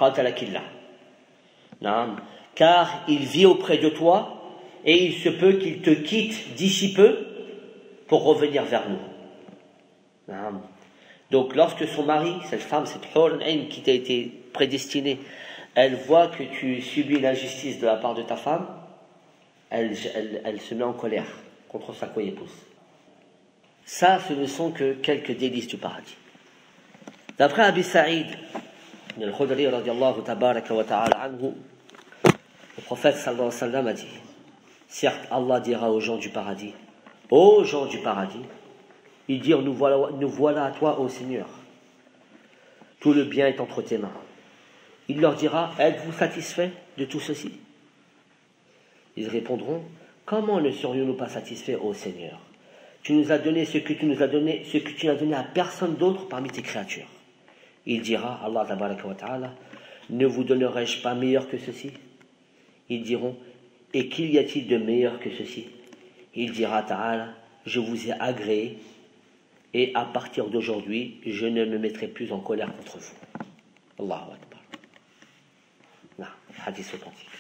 Car il vit auprès de toi et il se peut qu'il te quitte d'ici peu pour revenir vers nous. Donc lorsque son mari, cette femme, cette hur ain qui t'a été prédestinée, elle voit que tu subis l'injustice de la part de ta femme, elle, elle, elle se met en colère contre sa coépouse. Ça, ce ne sont que quelques délices du paradis. D'après Abi Sa'id, al-Khudri radiyallahu tabaraka wa ta'ala anhu, le prophète sallallahu alayhi wa sallam a dit, certes, Allah dira aux gens du paradis, ô gens du paradis, ils dirent, nous voilà, nous voilà à toi, ô Seigneur. Tout le bien est entre tes mains. Il leur dira, êtes-vous satisfaits de tout ceci? Ils répondront, comment ne serions-nous pas satisfaits, ô Seigneur? Tu nous as donné ce que tu nous as donné, ce que tu n'as donné à personne d'autre parmi tes créatures. Il dira, Allah tabaraka wa ta'ala, ne vous donnerai-je pas meilleur que ceci? Ils diront, et qu'il y a-t-il de meilleur que ceci? Il dira, ta'ala, je vous ai agréé, et à partir d'aujourd'hui, je ne me mettrai plus en colère contre vous. Allahu Akbar. Non, hadith authentique.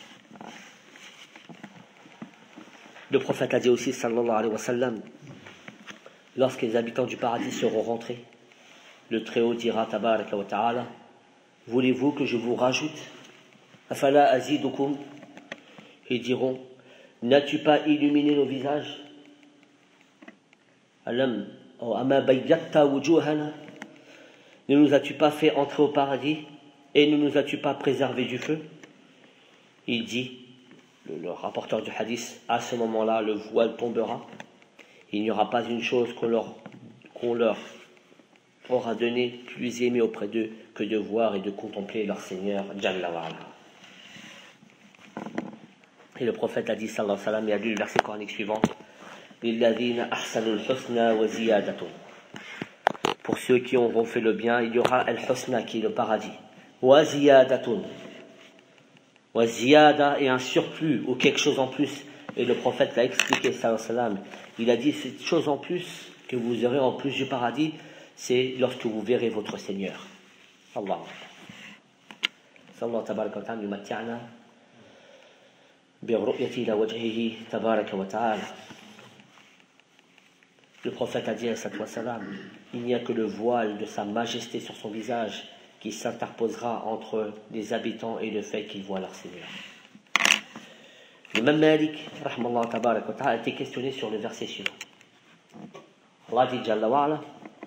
Le prophète a dit aussi, sallallahu alayhi wa sallam, lorsque les habitants du paradis seront rentrés, le Très-Haut dira, tabaraka wa ta'ala, voulez-vous que je vous rajoute? Afala azidukum? Ils diront, n'as-tu pas illuminé nos visages? Alam, oh, ama bayyatta wujuhana? Ne nous as-tu pas fait entrer au paradis et ne nous as-tu pas préservé du feu? Il dit, le, le rapporteur du hadith, à ce moment-là, le voile tombera. Il n'y aura pas une chose qu'on leur, qu'on leur aura donné plus aimée auprès d'eux que de voir et de contempler leur Seigneur, Jalla wa ala. Et le prophète a dit, sallallahu alayhi wa sallam, et a lu le verset coranique suivant, Lilladhina ahsanul husna wa ziyadatun. Pour ceux qui auront fait le bien, il y aura al-husna qui est le paradis. Wa ziyadatun. wa ziyada, et un surplus ou quelque chose en plus. Et le prophète l'a expliqué, sallallahu alayhi wa sallam. Il a dit, cette chose en plus que vous aurez en plus du paradis, c'est lorsque vous verrez votre Seigneur. Allah. Sallallahu tabaraka wa ta'ala yumatti'ana bi-ru'yati ila wajhihi tabaraka wa ta'ala. Le prophète a dit, sallallahu alayhi wa sallam, il n'y a que le voile de sa majesté sur son visage qui s'interposera entre les habitants et le fait qu'ils voient leur Seigneur. L'imam Malik, rahmallahu tabarak wa ta'ala, a été questionné sur le verset suivant. Allah dit Jalla wa ala,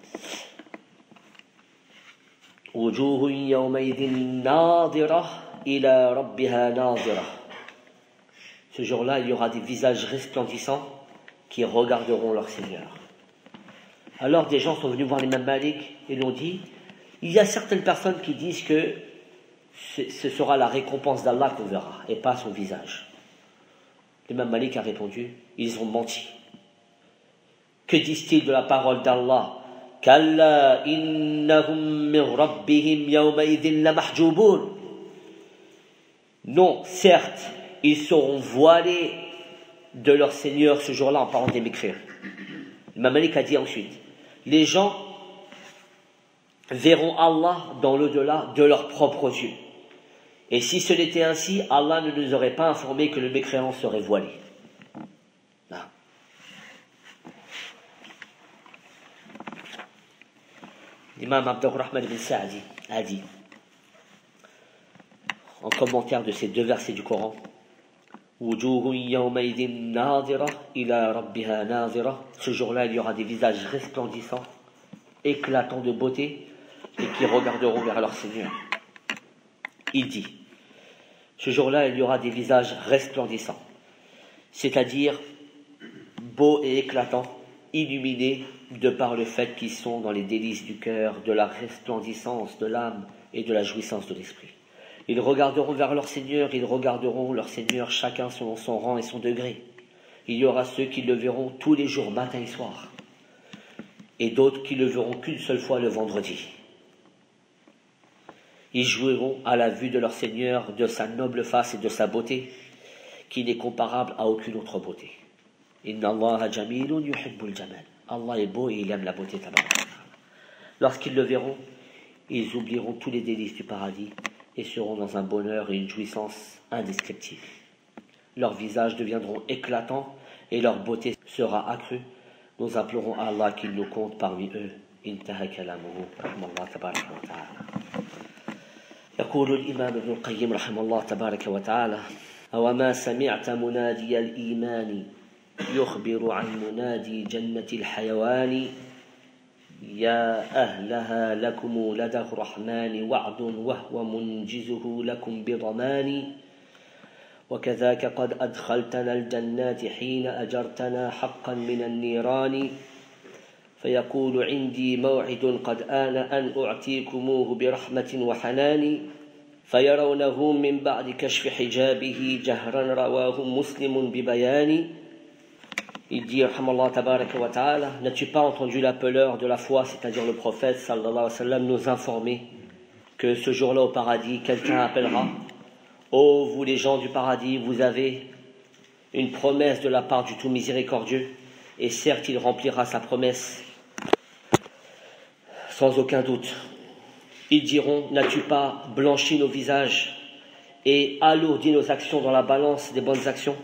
Wujuhu yawmaydhin nadira ila rabbiha nadira. Ce jour-là, il y aura des visages resplendissants qui regarderont leur Seigneur. Alors des gens sont venus voir l'imam Malik et l'ont dit, il y a certaines personnes qui disent que ce sera la récompense d'Allah qu'on verra et pas son visage. L'imam Malik a répondu, ils ont menti. Que disent-ils de la parole d'Allah? Kalla innahum min rabbihim yawmaidhin la mahjubun. Non, certes, ils seront voilés de leur Seigneur ce jour-là en parlant des mécréants. L'imam Malik a dit ensuite, les gens verront Allah dans l'au-delà de leurs propres yeux. Et si ce n'était ainsi, Allah ne nous aurait pas informé que le mécréant serait voilé. Là. L'imam Abdurrahman ibn Sa'di a dit, en commentaire de ces deux versets du Coran, Wujuhu yawmaydhin nadira ila rabbiha nadira. Ce jour-là, il y aura des visages resplendissants, éclatants de beauté, et qui regarderont vers leur Seigneur. Il dit, ce jour-là, il y aura des visages resplendissants, c'est-à-dire beaux et éclatants, illuminés de par le fait qu'ils sont dans les délices du cœur, de la resplendissance de l'âme et de la jouissance de l'esprit. Ils regarderont vers leur Seigneur, ils regarderont leur Seigneur chacun selon son rang et son degré. Il y aura ceux qui le verront tous les jours, matin et soir, et d'autres qui le verront qu'une seule fois le vendredi. Ils jouiront à la vue de leur Seigneur, de sa noble face et de sa beauté, qui n'est comparable à aucune autre beauté. Inna Allaha jamilun yuhibbul jamal. Allah est beau et il aime la beauté. Lorsqu'ils le verront, ils oublieront tous les délices du paradis et seront dans un bonheur et une jouissance indescriptibles. Leurs visages deviendront éclatants et leur beauté sera accrue. Nous implorons Allah qu'il nous compte parmi eux. Intaha kalamuhu, rahmallah tabaraka wa ta'ala. يقول الإمام ابن القيم رحمه الله تبارك وتعالى أوما سمعت منادي الإيمان يخبر عن منادي جنة الحيوان يا أهلها لكم لدى الرحمن وعد وهو منجزه لكم بضمان وكذاك قد أدخلتنا الجنات حين أجرتنا حقا من النيران فيقول عندي موعد قد آن أن أعطيكموه برحمة وحنان فيرونه من بعد كشف حجابه جهرا رواه مسلم ببيان. Il dit, rahmallah tabaraka wa ta'ala, n'as-tu pas entendu l'appeleur de la foi, c'est-à-dire le prophète sallallahu alayhi wa sallam, nous informer que ce jour-là au paradis, quelqu'un appellera, ô vous les gens du paradis, vous avez une promesse de la part du tout miséricordieux, et certes il remplira sa promesse sans aucun doute. Ils diront, n'as-tu pas blanchi nos visages et alourdi nos actions dans la balance des bonnes actions?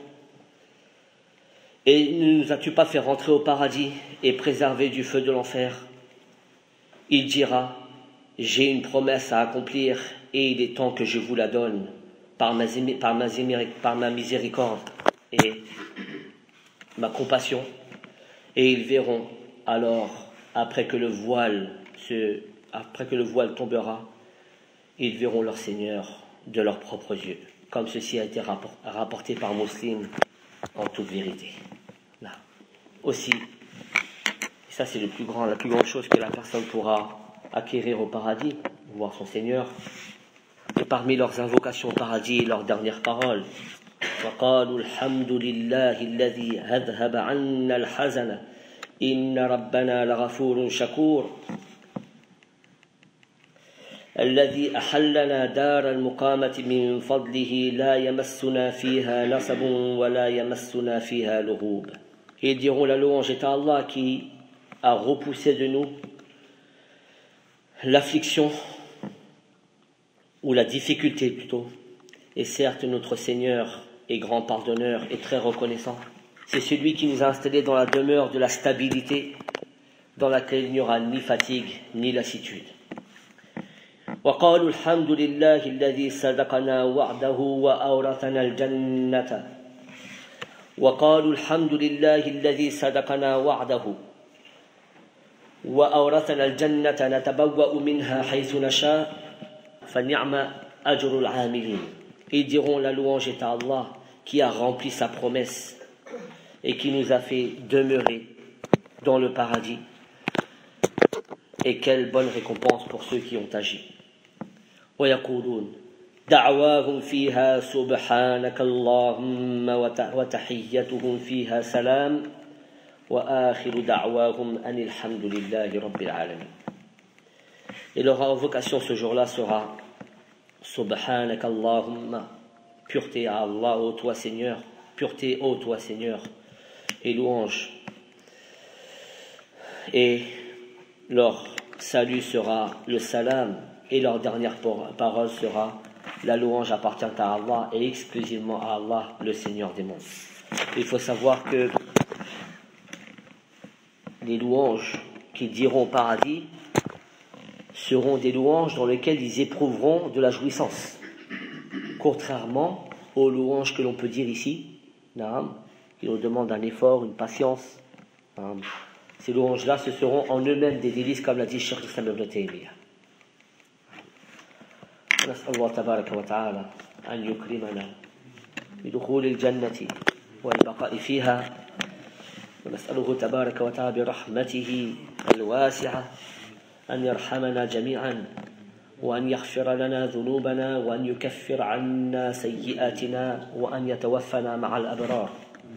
Et ne nous as-tu pas fait rentrer au paradis et préserver du feu de l'enfer? Il dira, j'ai une promesse à accomplir et il est temps que je vous la donne par ma, par ma, par ma miséricorde et ma compassion. Et ils verront alors, après que le voile se, après que le voile tombera, ils verront leur Seigneur de leurs propres yeux, comme ceci a été rapport, rapporté par Muslim en toute vérité. Là. Aussi, et ça c'est le plus grand, la plus grande chose que la personne pourra acquérir au paradis, voir son Seigneur. Et parmi leurs invocations au paradis, leurs dernières paroles, وقالوا الحمد لله الذي أذهب عنا الحزن إن ربنا لغفور شكور. الذي أحلنا دار المقامة من فضله لا يمسنا فيها نصب ولا يمسنا فيها لغوب. Et ils diront la louange est à Allah qui a repoussé de nous l'affliction ou la difficulté plutôt. Et certes notre Seigneur est grand pardonneur et très reconnaissant. C'est celui qui nous a installés dans la demeure de la stabilité dans laquelle il n'y aura ni fatigue ni lassitude. وقالوا الحمد لله الذي صدقنا وعده وأورثنا الجنة وقالوا الحمد لله الذي صدقنا وعده وأورثنا الجنة نتبوأ منها حيث نشاء فنعم أجر العاملين. Ils diront la louange est à Allah qui a rempli sa promesse et qui nous a fait demeurer dans le paradis. Et quelle bonne récompense pour ceux qui ont agi. ويقولون دعواهم فيها سبحانك اللهم وتحيتهم فيها سلام وآخر دعواهم أن الحمد لله رب العالمين. Et leur invocation ce jour-là sera Subhanak Allahumma, pureté à Allah, ô toi Seigneur, pureté, ô toi Seigneur, et louange. Et leur salut sera le salam, et leur dernière parole sera la louange appartient à Allah et exclusivement à Allah, le Seigneur des mondes. Il faut savoir que les louanges qu'ils diront au paradis seront des louanges dans lesquelles ils éprouveront de la jouissance, contrairement aux louanges que l'on peut dire ici, qui nous demandent un effort, une patience. Ces louanges-là, ce seront en eux-mêmes des délices, comme l'a dit Cheikh Islam Ibn Taymiyyah. نسأل الله تبارك وتعالى أن يكرمنا بدخول الجنة والبقاء فيها ونسأله تبارك وتعالى برحمته الواسعة أن يرحمنا جميعا وأن يغفر لنا ذنوبنا وأن يكفر عنا سيئاتنا وأن يتوفنا مع الأبرار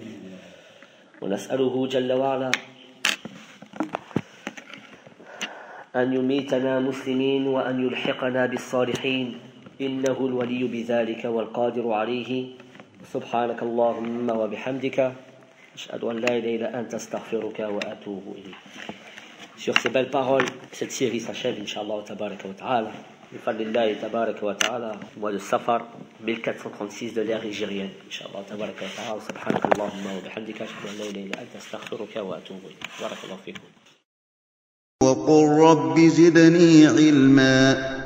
ونسأله جل وعلا أن يميتنا مسلمين وأن يلحقنا بالصالحين إنه الولي بذلك والقادر عليه. سبحانك اللهم وبحمدك أشهد أن لا إله إلا أنت أستغفرك وأتوب إليك. Sur ces belles paroles, cette série s'achève, Inch'Allah tabaraka wa ta'ala. Bifadlillahi tabaraka wa ta'ala, mois de Safar, mille quatre cent trente-six de l'ère hijrienne. Inch'Allah tabaraka wa ta'ala. Subhanaka Allahumma wa bihamdika ashhadu an la ilaha illa anta astaghfiruka wa atubu ilayk. Barakallahu fikum. وقل رب زدني علما